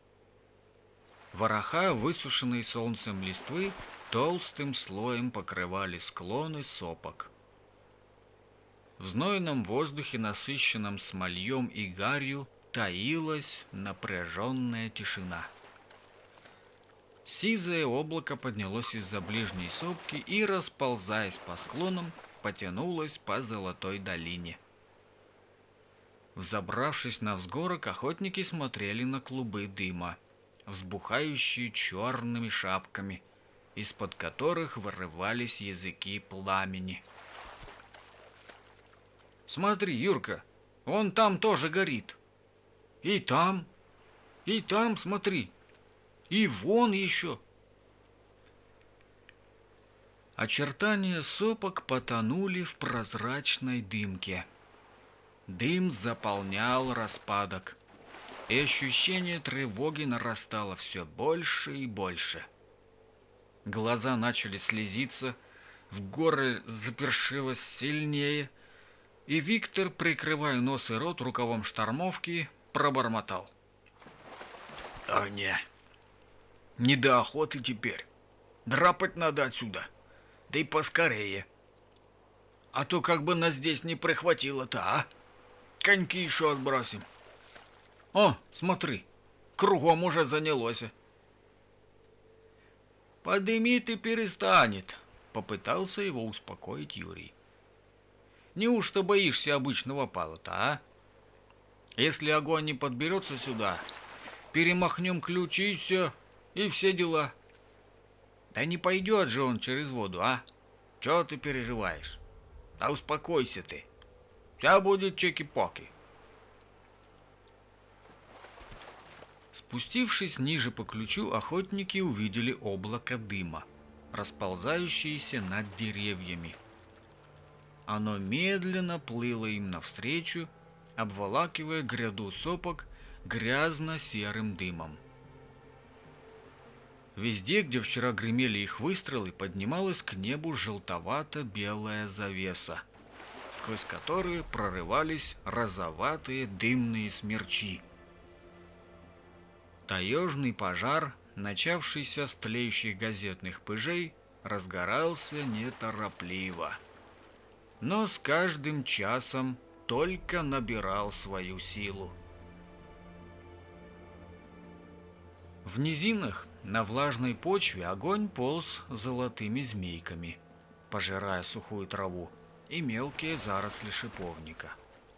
Вороха, высушенные солнцем листвы, толстым слоем покрывали склоны сопок. В знойном воздухе, насыщенном смольем и гарью, таилась напряженная тишина. Сизое облако поднялось из-за ближней сопки и, расползаясь по склонам, потянулось по золотой долине. Взобравшись на взгорок, охотники смотрели на клубы дыма, взбухающие черными шапками, из-под которых вырывались языки пламени. «Смотри, Юрка, вон там тоже горит. И там, смотри, и вон еще». Очертания сопок потонули в прозрачной дымке. Дым заполнял распадок, и ощущение тревоги нарастало все больше и больше. Глаза начали слезиться, в горле запершилось сильнее, и Виктор, прикрывая нос и рот рукавом штормовки, пробормотал: «А не до охоты теперь. Драпать надо отсюда. Да и поскорее. А то как бы нас здесь не прихватило-то, а? Коньки еще отбросим. О, смотри, кругом уже занялось». «Подымит и перестанет», — попытался его успокоить Юрий. «Неужто боишься обычного пала-то, а? Если огонь не подберется сюда, перемахнем ключи и все дела». «Да не пойдет же он через воду, а? Чего ты переживаешь? Да успокойся ты. Все будет чеки-поки». Спустившись ниже по ключу, охотники увидели облако дыма, расползающееся над деревьями. Оно медленно плыло им навстречу, обволакивая гряду сопок грязно-серым дымом. Везде, где вчера гремели их выстрелы, поднималась к небу желтовато-белая завеса, сквозь которую прорывались розоватые дымные смерчи. Таежный пожар, начавшийся с тлеющих газетных пыжей, разгорался неторопливо, но с каждым часом только набирал свою силу. В низинах на влажной почве огонь полз золотыми змейками, пожирая сухую траву и мелкие заросли шиповника.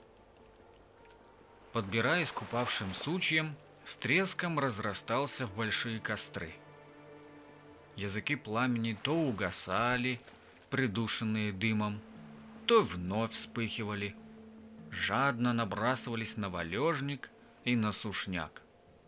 Подбираясь к упавшим сучьям, с треском разрастался в большие костры. Языки пламени то угасали, придушенные дымом, то вновь вспыхивали, жадно набрасывались на валежник и на сушняк.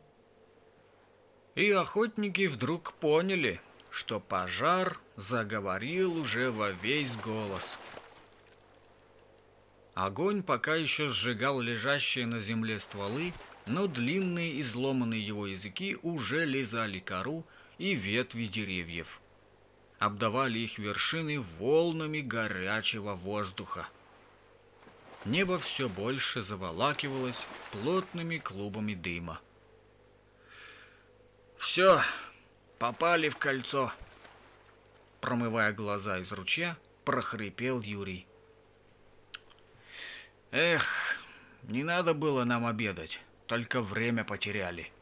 И охотники вдруг поняли, что пожар заговорил уже во весь голос. Огонь пока еще сжигал лежащие на земле стволы, но длинные изломанные его языки уже лизали кору и ветви деревьев, обдавали их вершины волнами горячего воздуха. Небо все больше заволакивалось плотными клубами дыма. «Все, попали в кольцо!» Промывая глаза из ручья, прохрипел Юрий. «Эх, не надо было нам обедать, только время потеряли».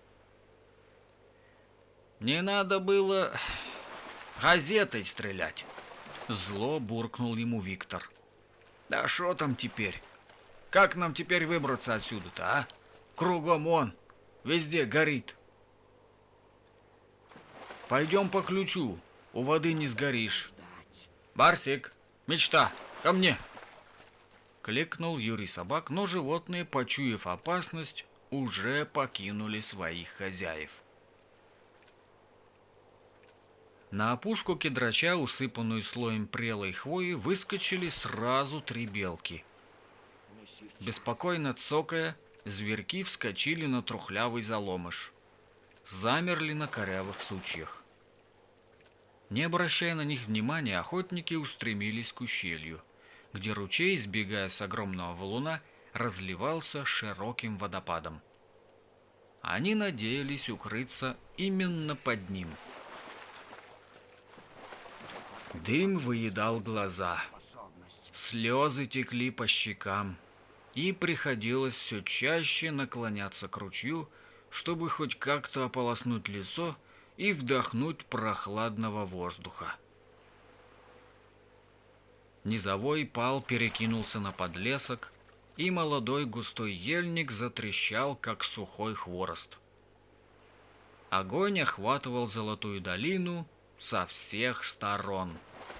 «Не надо было газетой стрелять!» Зло буркнул ему Виктор. «Да шо там теперь? Как нам теперь выбраться отсюда-то, а? Кругом он, везде горит». «Пойдем по ключу, у воды не сгоришь». «Барсик, мечта, ко мне!» Кликнул Юрий собак, но животные, почуяв опасность, уже покинули своих хозяев. На опушку кедрача, усыпанную слоем прелой хвои, выскочили сразу 3 белки. Беспокойно цокая, зверьки вскочили на трухлявый заломыш. Замерли на корявых сучьях. Не обращая на них внимания, охотники устремились к ущелью, где ручей, сбегая с огромного валуна, разливался широким водопадом. Они надеялись укрыться именно под ним. Дым выедал глаза, слезы текли по щекам, и приходилось все чаще наклоняться к ручью, чтобы хоть как-то ополоснуть лицо и вдохнуть прохладного воздуха. Низовой пал перекинулся на подлесок, и молодой густой ельник затрещал, как сухой хворост. Огонь охватывал Золотую долину со всех сторон.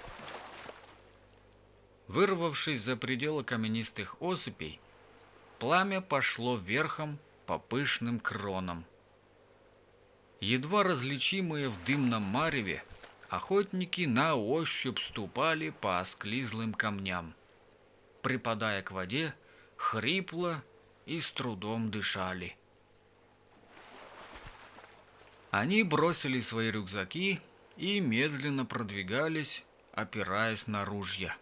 Вырвавшись за пределы каменистых осыпей, пламя пошло верхом по пышным кронам. Едва различимые в дымном мареве, охотники на ощупь ступали по осклизлым камням. Припадая к воде, хрипло и с трудом дышали. Они бросили свои рюкзаки и медленно продвигались, опираясь на ружья.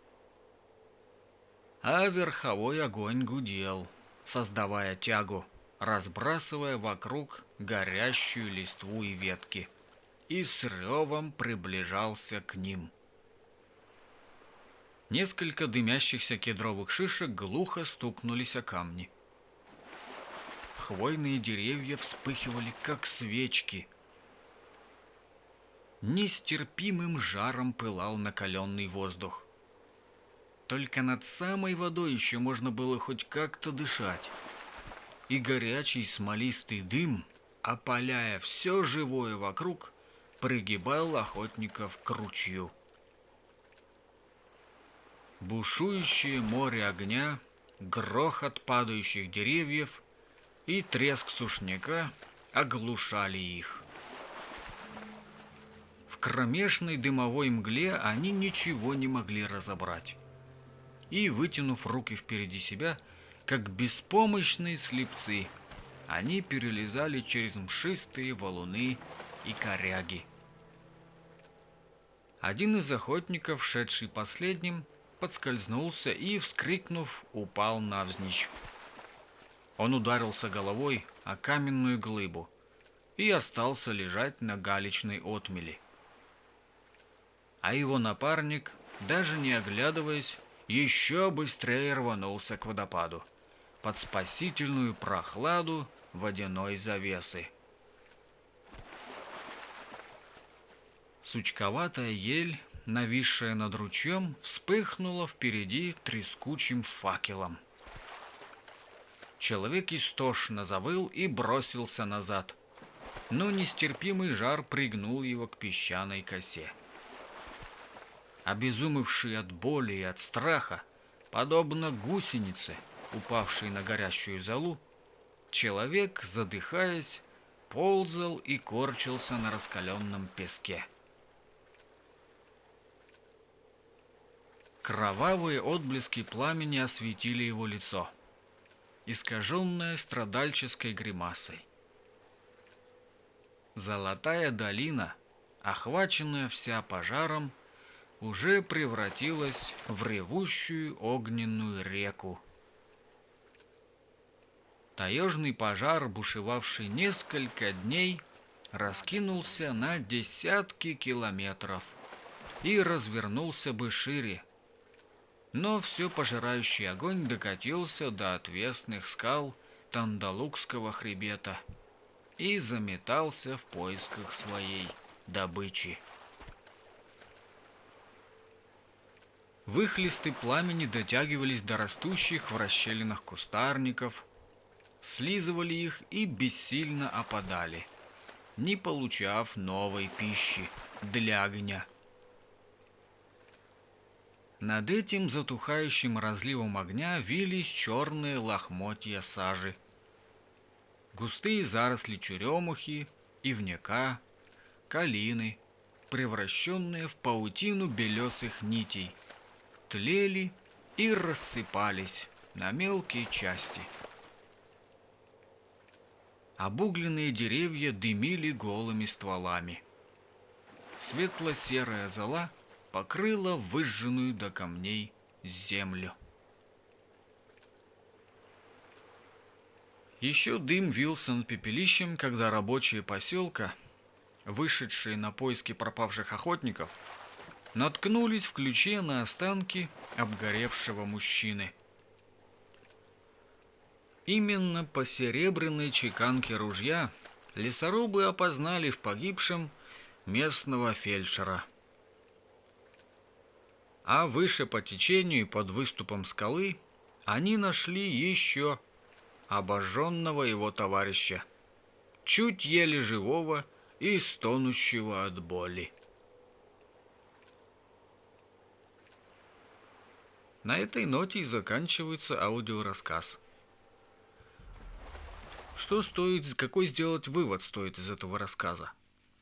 А верховой огонь гудел, создавая тягу, разбрасывая вокруг горящую листву и ветки, и с ревом приближался к ним. Несколько дымящихся кедровых шишек глухо стукнулись о камни. Хвойные деревья вспыхивали, как свечки. Нестерпимым жаром пылал накаленный воздух. Только над самой водой еще можно было хоть как-то дышать. И горячий смолистый дым, опаляя все живое вокруг, пригибал охотников к ручью. Бушующее море огня, грохот падающих деревьев и треск сушняка оглушали их. В кромешной дымовой мгле они ничего не могли разобрать. И, вытянув руки впереди себя, как беспомощные слепцы, они перелезали через мшистые валуны и коряги. Один из охотников, шедший последним, подскользнулся и, вскрикнув, упал навзничь. Он ударился головой о каменную глыбу и остался лежать на галечной отмели. А его напарник, даже не оглядываясь, еще быстрее рванулся к водопаду, под спасительную прохладу водяной завесы. Сучковатая ель, нависшая над ручьем, вспыхнула впереди трескучим факелом. Человек истошно завыл и бросился назад, но нестерпимый жар пригнул его к песчаной косе. Обезумевший от боли и от страха, подобно гусенице, упавшей на горящую золу, человек, задыхаясь, ползал и корчился на раскаленном песке. Кровавые отблески пламени осветили его лицо, искаженное страдальческой гримасой. Золотая долина, охваченная вся пожаром, уже превратилась в ревущую огненную реку. Таежный пожар, бушевавший несколько дней, раскинулся на десятки километров и развернулся бы шире. Но все пожирающий огонь докатился до отвесных скал Тандалукского хребета и заметался в поисках своей добычи. Выхлесты пламени дотягивались до растущих в расщелинах кустарников, слизывали их и бессильно опадали, не получав новой пищи для огня. Над этим затухающим разливом огня вились черные лохмотья сажи. Густые заросли черемухи, ивняка, калины, превращенные в паутину белесых нитей, тлели и рассыпались на мелкие части. Обугленные деревья дымили голыми стволами. Светло-серая зола покрыла выжженную до камней землю. Еще дым вился над пепелищем, когда рабочие поселка, вышедшие на поиски пропавших охотников, наткнулись в ключе на останки обгоревшего мужчины. Именно по серебряной чеканке ружья лесорубы опознали в погибшем местного фельдшера. А выше по течению под выступом скалы они нашли еще обожженного его товарища, чуть еле живого и стонущего от боли. На этой ноте и заканчивается аудиорассказ. Какой сделать вывод стоит из этого рассказа?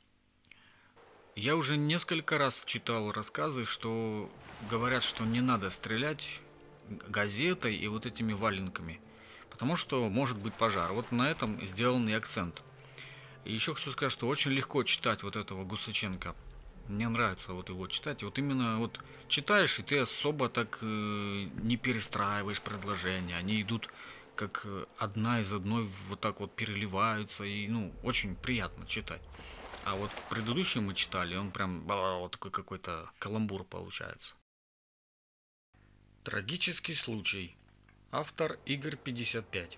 Я уже несколько раз читал рассказы, что говорят, что не надо стрелять газетой и вот этими валенками, потому что может быть пожар. Вот на этом сделан и акцент. И еще хочу сказать, что очень легко читать вот этого Гусаченко. Мне нравится вот его читать. И вот именно вот читаешь, и ты особо так не перестраиваешь предложения. Они идут как одна из одной, вот так вот переливаются. И очень приятно читать. А вот предыдущий мы читали, он прям вот такой какой-то каламбур получается. Трагический случай. Автор Игорь 55.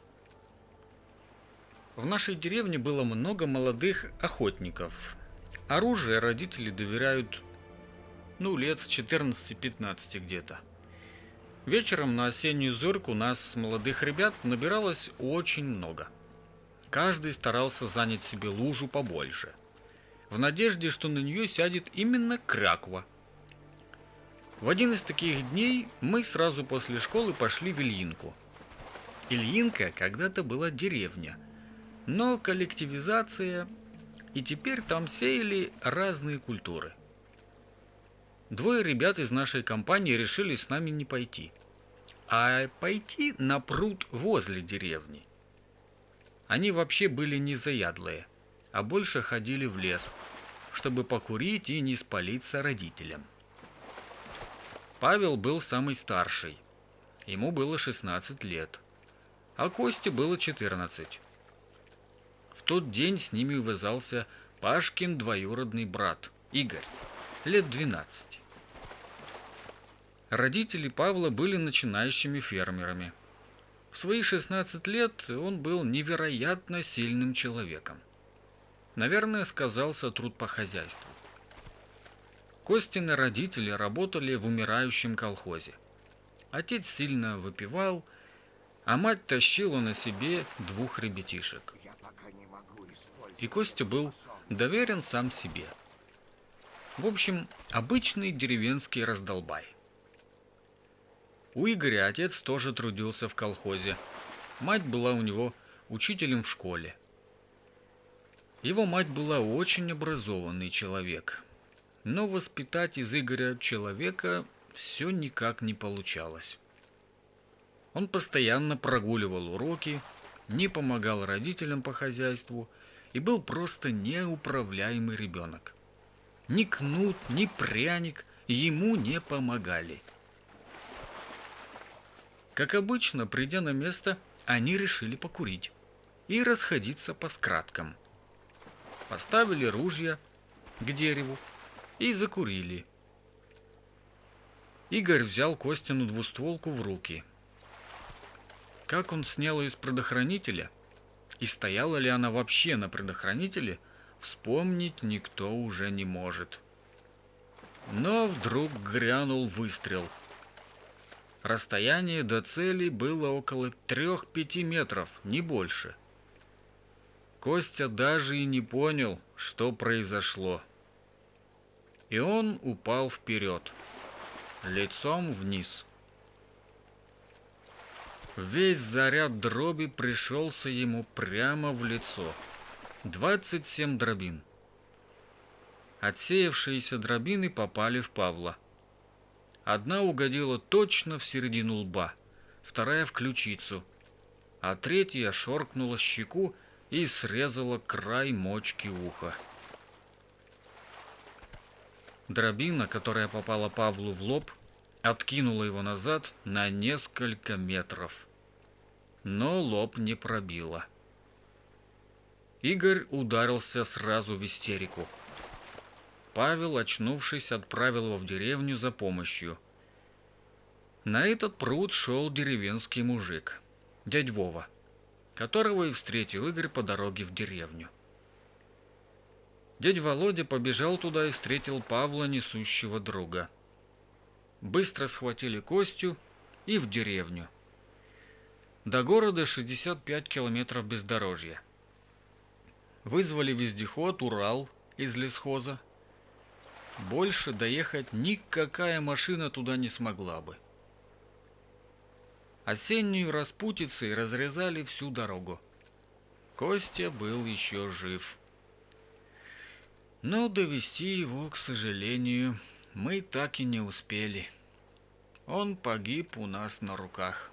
В нашей деревне было много молодых охотников. Оружие родители доверяют, лет с 14-15 где-то. Вечером на осеннюю зорьку нас, молодых ребят, набиралось очень много. Каждый старался занять себе лужу побольше, в надежде, что на нее сядет именно кряква. В один из таких дней мы сразу после школы пошли в Ильинку. Ильинка когда-то была деревня, но коллективизация, и теперь там сеяли разные культуры. Двое ребят из нашей компании решили с нами не пойти, а пойти на пруд возле деревни. Они вообще были не заядлые, а больше ходили в лес, чтобы покурить и не спалиться родителям. Павел был самый старший, ему было 16 лет, а Косте было 14. В тот день с ними увязался Пашкин двоюродный брат, Игорь, лет 12. Родители Павла были начинающими фермерами. В свои 16 лет он был невероятно сильным человеком. Наверное, сказался труд по хозяйству. Костины родители работали в умирающем колхозе. Отец сильно выпивал, а мать тащила на себе двух ребятишек. И Костя был доверен сам себе. В общем, обычный деревенский раздолбай. У Игоря отец тоже трудился в колхозе. Мать была у него учителем в школе. Его мать была очень образованный человек, но воспитать из Игоря человека все никак не получалось. Он постоянно прогуливал уроки, не помогал родителям по хозяйству и был просто неуправляемый ребенок. Ни кнут, ни пряник ему не помогали. Как обычно, придя на место, они решили покурить и расходиться по скраткам. Поставили ружья к дереву и закурили. Игорь взял Костину двустволку в руки. Как он снял ее из предохранителя, и стояла ли она вообще на предохранителе, вспомнить никто уже не может. Но вдруг грянул выстрел. Расстояние до цели было около 3-5 метров, не больше. Костя даже и не понял, что произошло. И он упал вперед, лицом вниз. Весь заряд дроби пришелся ему прямо в лицо. 27 дробин. Отсеявшиеся дробины попали в Павла. Одна угодила точно в середину лба, вторая в ключицу, а третья шоркнула щеку и срезала край мочки уха. Дробина, которая попала Павлу в лоб, откинула его назад на несколько метров, но лоб не пробила. Игорь ударился сразу в истерику. Павел, очнувшись, отправил его в деревню за помощью. На этот пруд шел деревенский мужик, дядь Вова, которого и встретил Игорь по дороге в деревню. Дядь Володя побежал туда и встретил Павла, несущего друга. Быстро схватили Костю и в деревню. До города 65 километров бездорожья. Вызвали вездеход «Урал» из лесхоза. Больше доехать никакая машина туда не смогла бы. Осеннюю распутицей разрезали всю дорогу. Костя был еще жив. Но довести его, к сожалению, мы так и не успели. Он погиб у нас на руках.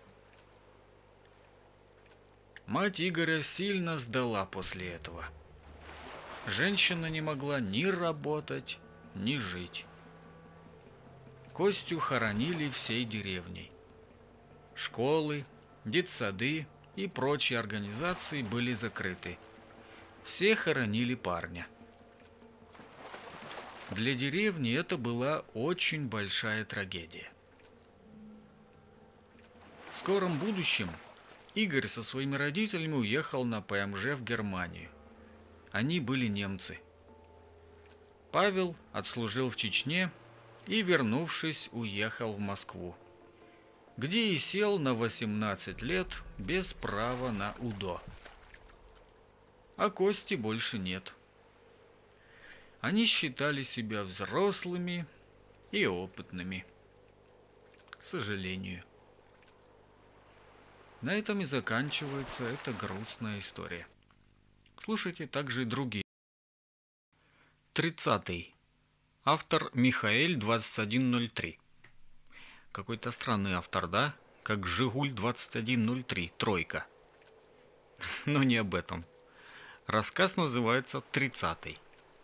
Мать Игоря сильно сдала после этого. Женщина не могла ни работать, ни жить. Костю хоронили всей деревней. Школы, детсады и прочие организации были закрыты. Все хоронили парня. Для деревни это была очень большая трагедия. В скором будущем Игорь со своими родителями уехал на ПМЖ в Германию. Они были немцы. Павел отслужил в Чечне и, вернувшись, уехал в Москву, где и сел на 18 лет без права на УДО. А Кости больше нет. Они считали себя взрослыми и опытными. К сожалению. На этом и заканчивается эта грустная история. Слушайте также и другие. 30. Автор Михаэль 2103. Какой-то странный автор, да? Как Жигуль 2103, тройка. Но не об этом. Рассказ называется 30.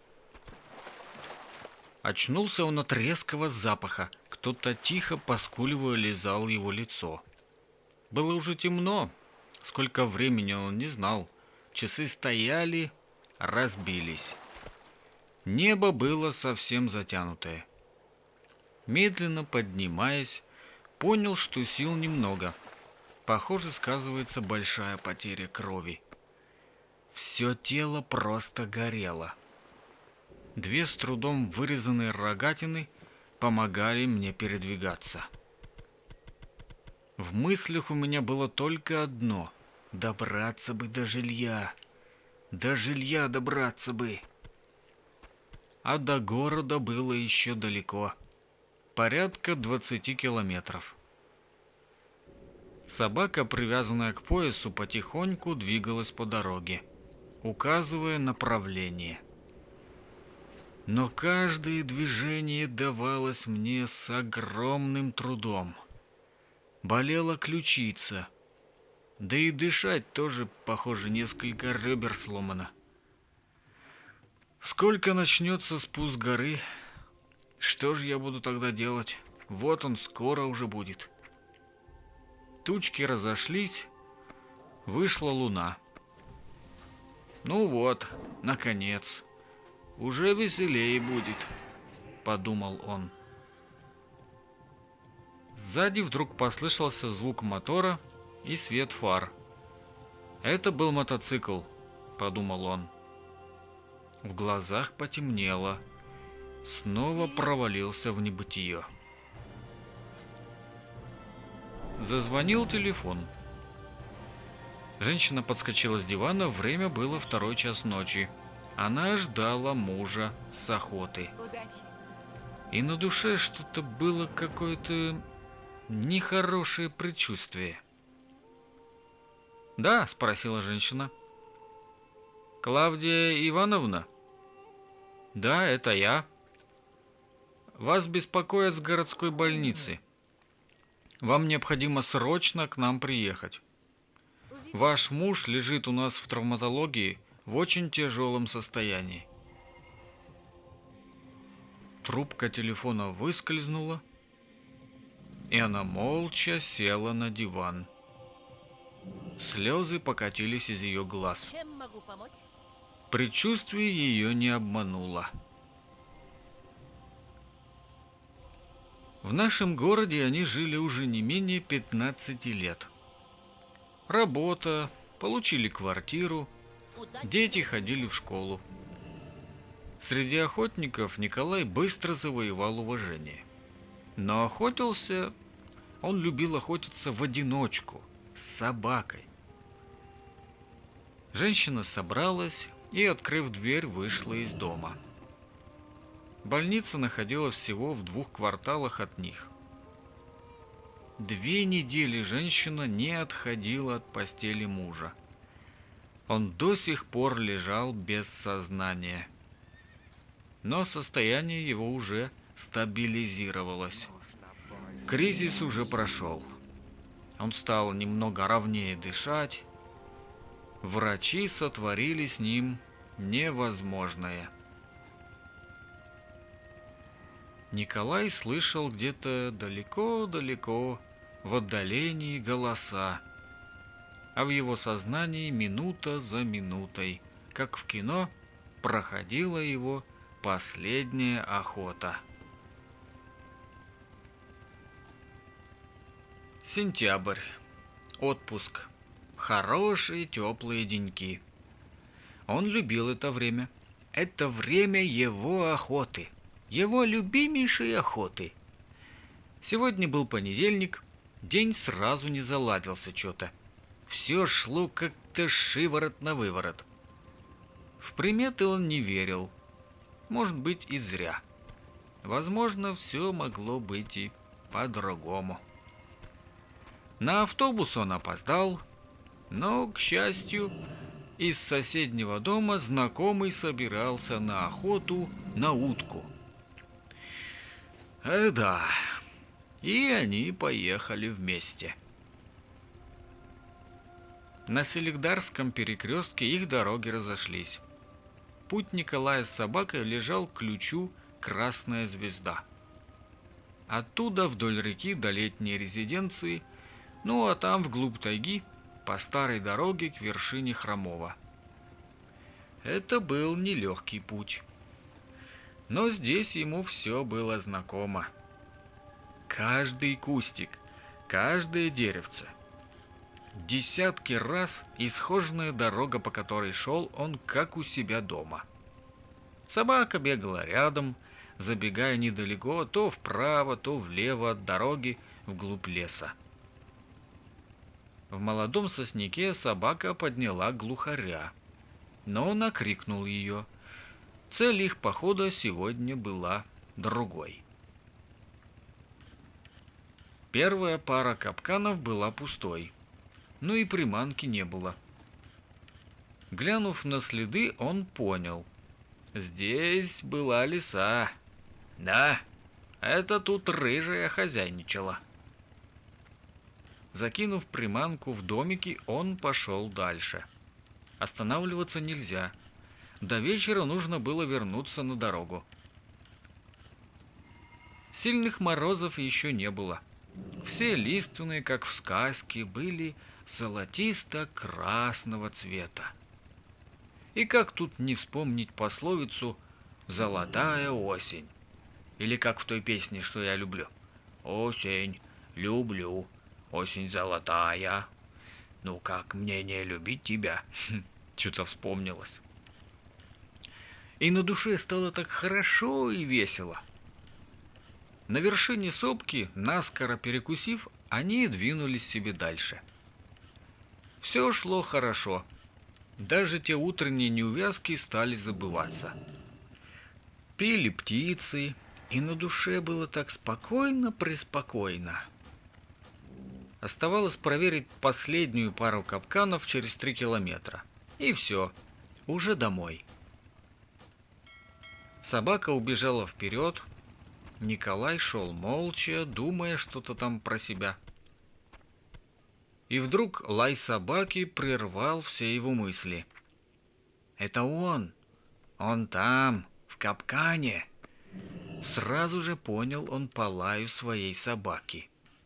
Очнулся он от резкого запаха. Кто-то тихо поскуливая лизал его лицо. Было уже темно. Сколько времени он не знал. Часы стояли, разбились. Небо было совсем затянутое. Медленно поднимаясь, понял, что сил немного. Похоже, сказывается большая потеря крови. Все тело просто горело. 2 с трудом вырезанные рогатины помогали мне передвигаться. В мыслях у меня было только одно — добраться бы до жилья. До жилья добраться бы. А до города было еще далеко. Порядка 20 километров. Собака, привязанная к поясу, потихоньку двигалась по дороге, указывая направление. Но каждое движение давалось мне с огромным трудом. Болела ключица. Да и дышать тоже, похоже, несколько ребер сломано. Сколько начнется спуск горы? Что же я буду тогда делать? Вот он скоро уже будет. Тучки разошлись, вышла луна. Ну вот, наконец, уже веселее будет, подумал он. Сзади вдруг послышался звук мотора и свет фар. Это был мотоцикл, подумал он. В глазах потемнело. Снова провалился в небытие. Зазвонил телефон. Женщина подскочила с дивана, время было 2 час ночи. Она ждала мужа с охоты. И на душе что-то было, какое-то нехорошее предчувствие. «Да?» – спросила женщина. «Клавдия Ивановна?» «Да, это я. Вас беспокоят с городской больницы. Вам необходимо срочно к нам приехать. Ваш муж лежит у нас в травматологии в очень тяжелом состоянии». Трубка телефона выскользнула, и она молча села на диван. Слезы покатились из ее глаз. Чем могу помочь? Предчувствие ее не обмануло. В нашем городе они жили уже не менее 15 лет. Работа, получили квартиру, дети ходили в школу. Среди охотников Николай быстро завоевал уважение. Но охотился, он любил охотиться в одиночку, с собакой. Женщина собралась и, открыв дверь, вышла из дома. Больница находилась всего в 2 кварталах от них. 2 недели женщина не отходила от постели мужа. Он до сих пор лежал без сознания. Но состояние его уже стабилизировалось. Кризис уже прошел. Он стал немного ровнее дышать. Врачи сотворили с ним невозможное. Николай слышал где-то далеко-далеко в отдалении голоса, а в его сознании минута за минутой, как в кино, проходила его последняя охота. Сентябрь. Отпуск. Хорошие теплые деньки. Он любил это время. Это время его охоты. Его любимейшей охоты. Сегодня был понедельник. День сразу не заладился что-то. Все шло как-то шиворот на выворот. В приметы он не верил. Может быть, и зря. Возможно, все могло быть и по-другому. На автобус он опоздал, но, к счастью, из соседнего дома знакомый собирался на охоту на утку. Да, и они поехали вместе. На Селигдарском перекрестке их дороги разошлись. Путь Николая с собакой лежал к ключу «Красная звезда». Оттуда вдоль реки до летней резиденции, ну а там вглубь тайги по старой дороге к вершине Хромова. Это был нелегкий путь. Но здесь ему все было знакомо. Каждый кустик, каждое деревце. Десятки раз исхоженная дорога, по которой шел он, как у себя дома. Собака бегала рядом, забегая недалеко, то вправо, то влево от дороги вглубь леса. В молодом сосняке собака подняла глухаря, но он окрикнул ее. Цель их похода сегодня была другой. Первая пара капканов была пустой, но и приманки не было. Глянув на следы, он понял. Здесь была лиса. Да, это тут рыжая хозяйничала. Закинув приманку в домике, он пошел дальше. Останавливаться нельзя. До вечера нужно было вернуться на дорогу. Сильных морозов еще не было. Все лиственные, как в сказке, были золотисто-красного цвета. И как тут не вспомнить пословицу «золотая осень»? Или как в той песне, что я люблю. «Осень, люблю, осень золотая, ну как мне не любить тебя?» Что-то вспомнилось. И на душе стало так хорошо и весело. На вершине сопки, наскоро перекусив, они двинулись себе дальше. Все шло хорошо. Даже те утренние неувязки стали забываться. Пели птицы, и на душе было так спокойно-преспокойно. Оставалось проверить последнюю пару капканов через 3 километра. И все, уже домой. Собака убежала вперед. Николай шел молча, думая что-то там про себя. И вдруг лай собаки прервал все его мысли. «Это он! Он там, в капкане!» Сразу же понял он по лаю своей собаки.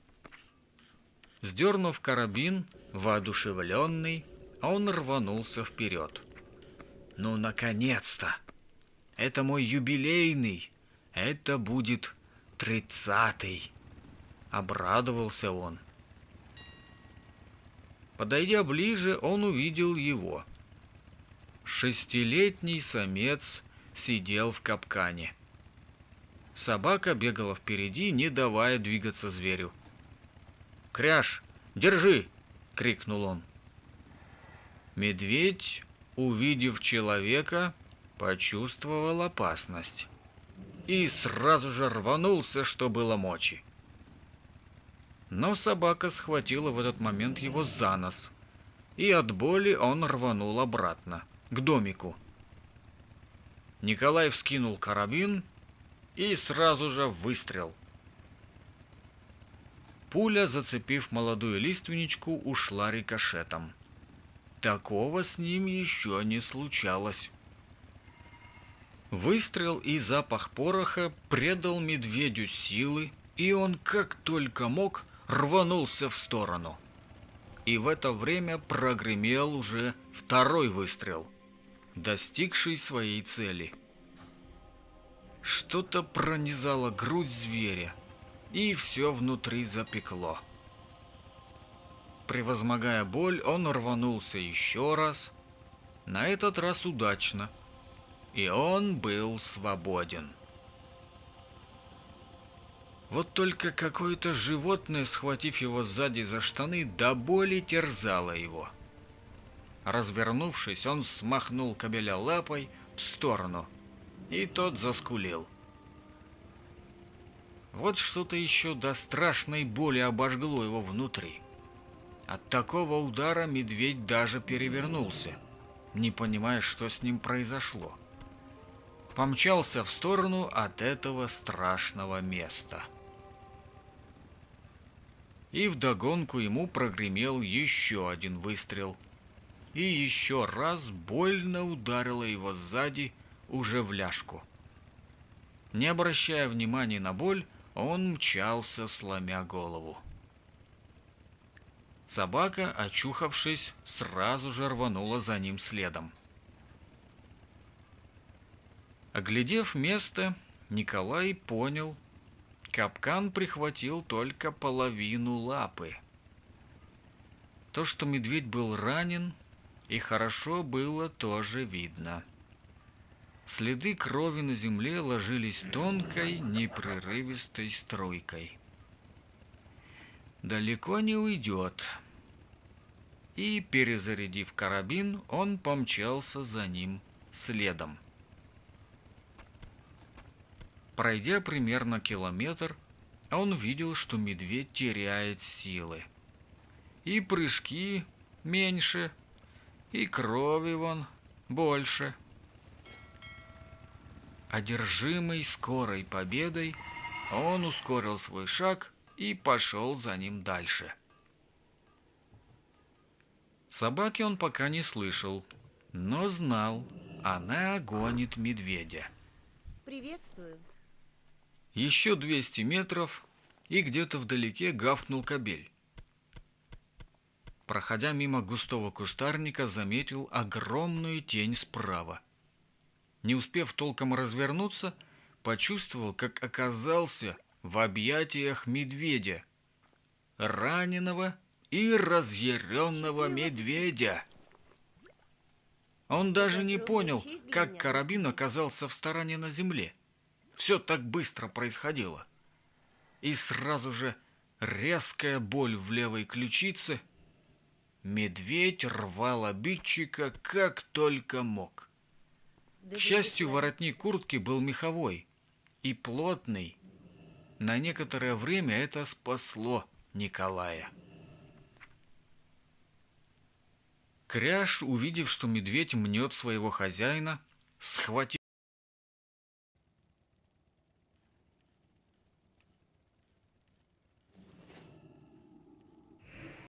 Сдернув карабин, воодушевленный, он рванулся вперед. «Ну, наконец-то! Это мой юбилейный! Это будет 30-й!» Обрадовался он. Подойдя ближе, он увидел его. 6-летний самец сидел в капкане. Собака бегала впереди, не давая двигаться зверю. «Кряж, держи!» — крикнул он. Медведь, увидев человека, почувствовал опасность и сразу же рванулся, что было мочи. Но собака схватила в этот момент его за нос, и от боли он рванул обратно, к домику. Николай вскинул карабин и сразу же выстрел. Пуля, зацепив молодую лиственничку, ушла рикошетом. Такого с ним еще не случалось. Выстрел и запах пороха придал медведю силы, и он, как только мог, рванулся в сторону. И в это время прогремел уже второй выстрел, достигший своей цели. Что-то пронизало грудь зверя, и все внутри запекло. Превозмогая боль, он рванулся еще раз, на этот раз удачно, и он был свободен. Вот только какое-то животное, схватив его сзади за штаны, до боли терзало его. Развернувшись, он смахнул кобеля лапой в сторону, и тот заскулил. Вот что-то еще до страшной боли обожгло его внутри. От такого удара медведь даже перевернулся, не понимая, что с ним произошло. Помчался в сторону от этого страшного места. И вдогонку ему прогремел еще один выстрел. И еще раз больно ударило его сзади, уже в ляжку. Не обращая внимания на боль, он мчался, сломя голову. Собака, очухавшись, сразу же рванула за ним следом. Оглядев место, Николай понял, капкан прихватил только половину лапы. То, что медведь был ранен, и хорошо было тоже видно. Следы крови на земле ложились тонкой, непрерывистой струйкой. Далеко не уйдет. И, перезарядив карабин, он помчался за ним следом. Пройдя примерно километр, он видел, что медведь теряет силы. И прыжки меньше, и крови вон больше. Одержимый скорой победой, он ускорил свой шаг и пошел за ним дальше. Собаки он пока не слышал, но знал, она гонит медведя. Приветствую. Еще 200 метров, и где-то вдалеке гавкнул кобель. Проходя мимо густого кустарника, заметил огромную тень справа. Не успев толком развернуться, почувствовал, как оказался в объятиях медведя. Раненого и разъяренного медведя. Он даже не понял, как карабин оказался в стороне на земле. Все так быстро происходило. И сразу же резкая боль в левой ключице. Медведь рвал обидчика как только мог. К счастью, воротник куртки был меховой и плотный. На некоторое время это спасло Николая. Кряж, увидев, что медведь мнет своего хозяина, схватил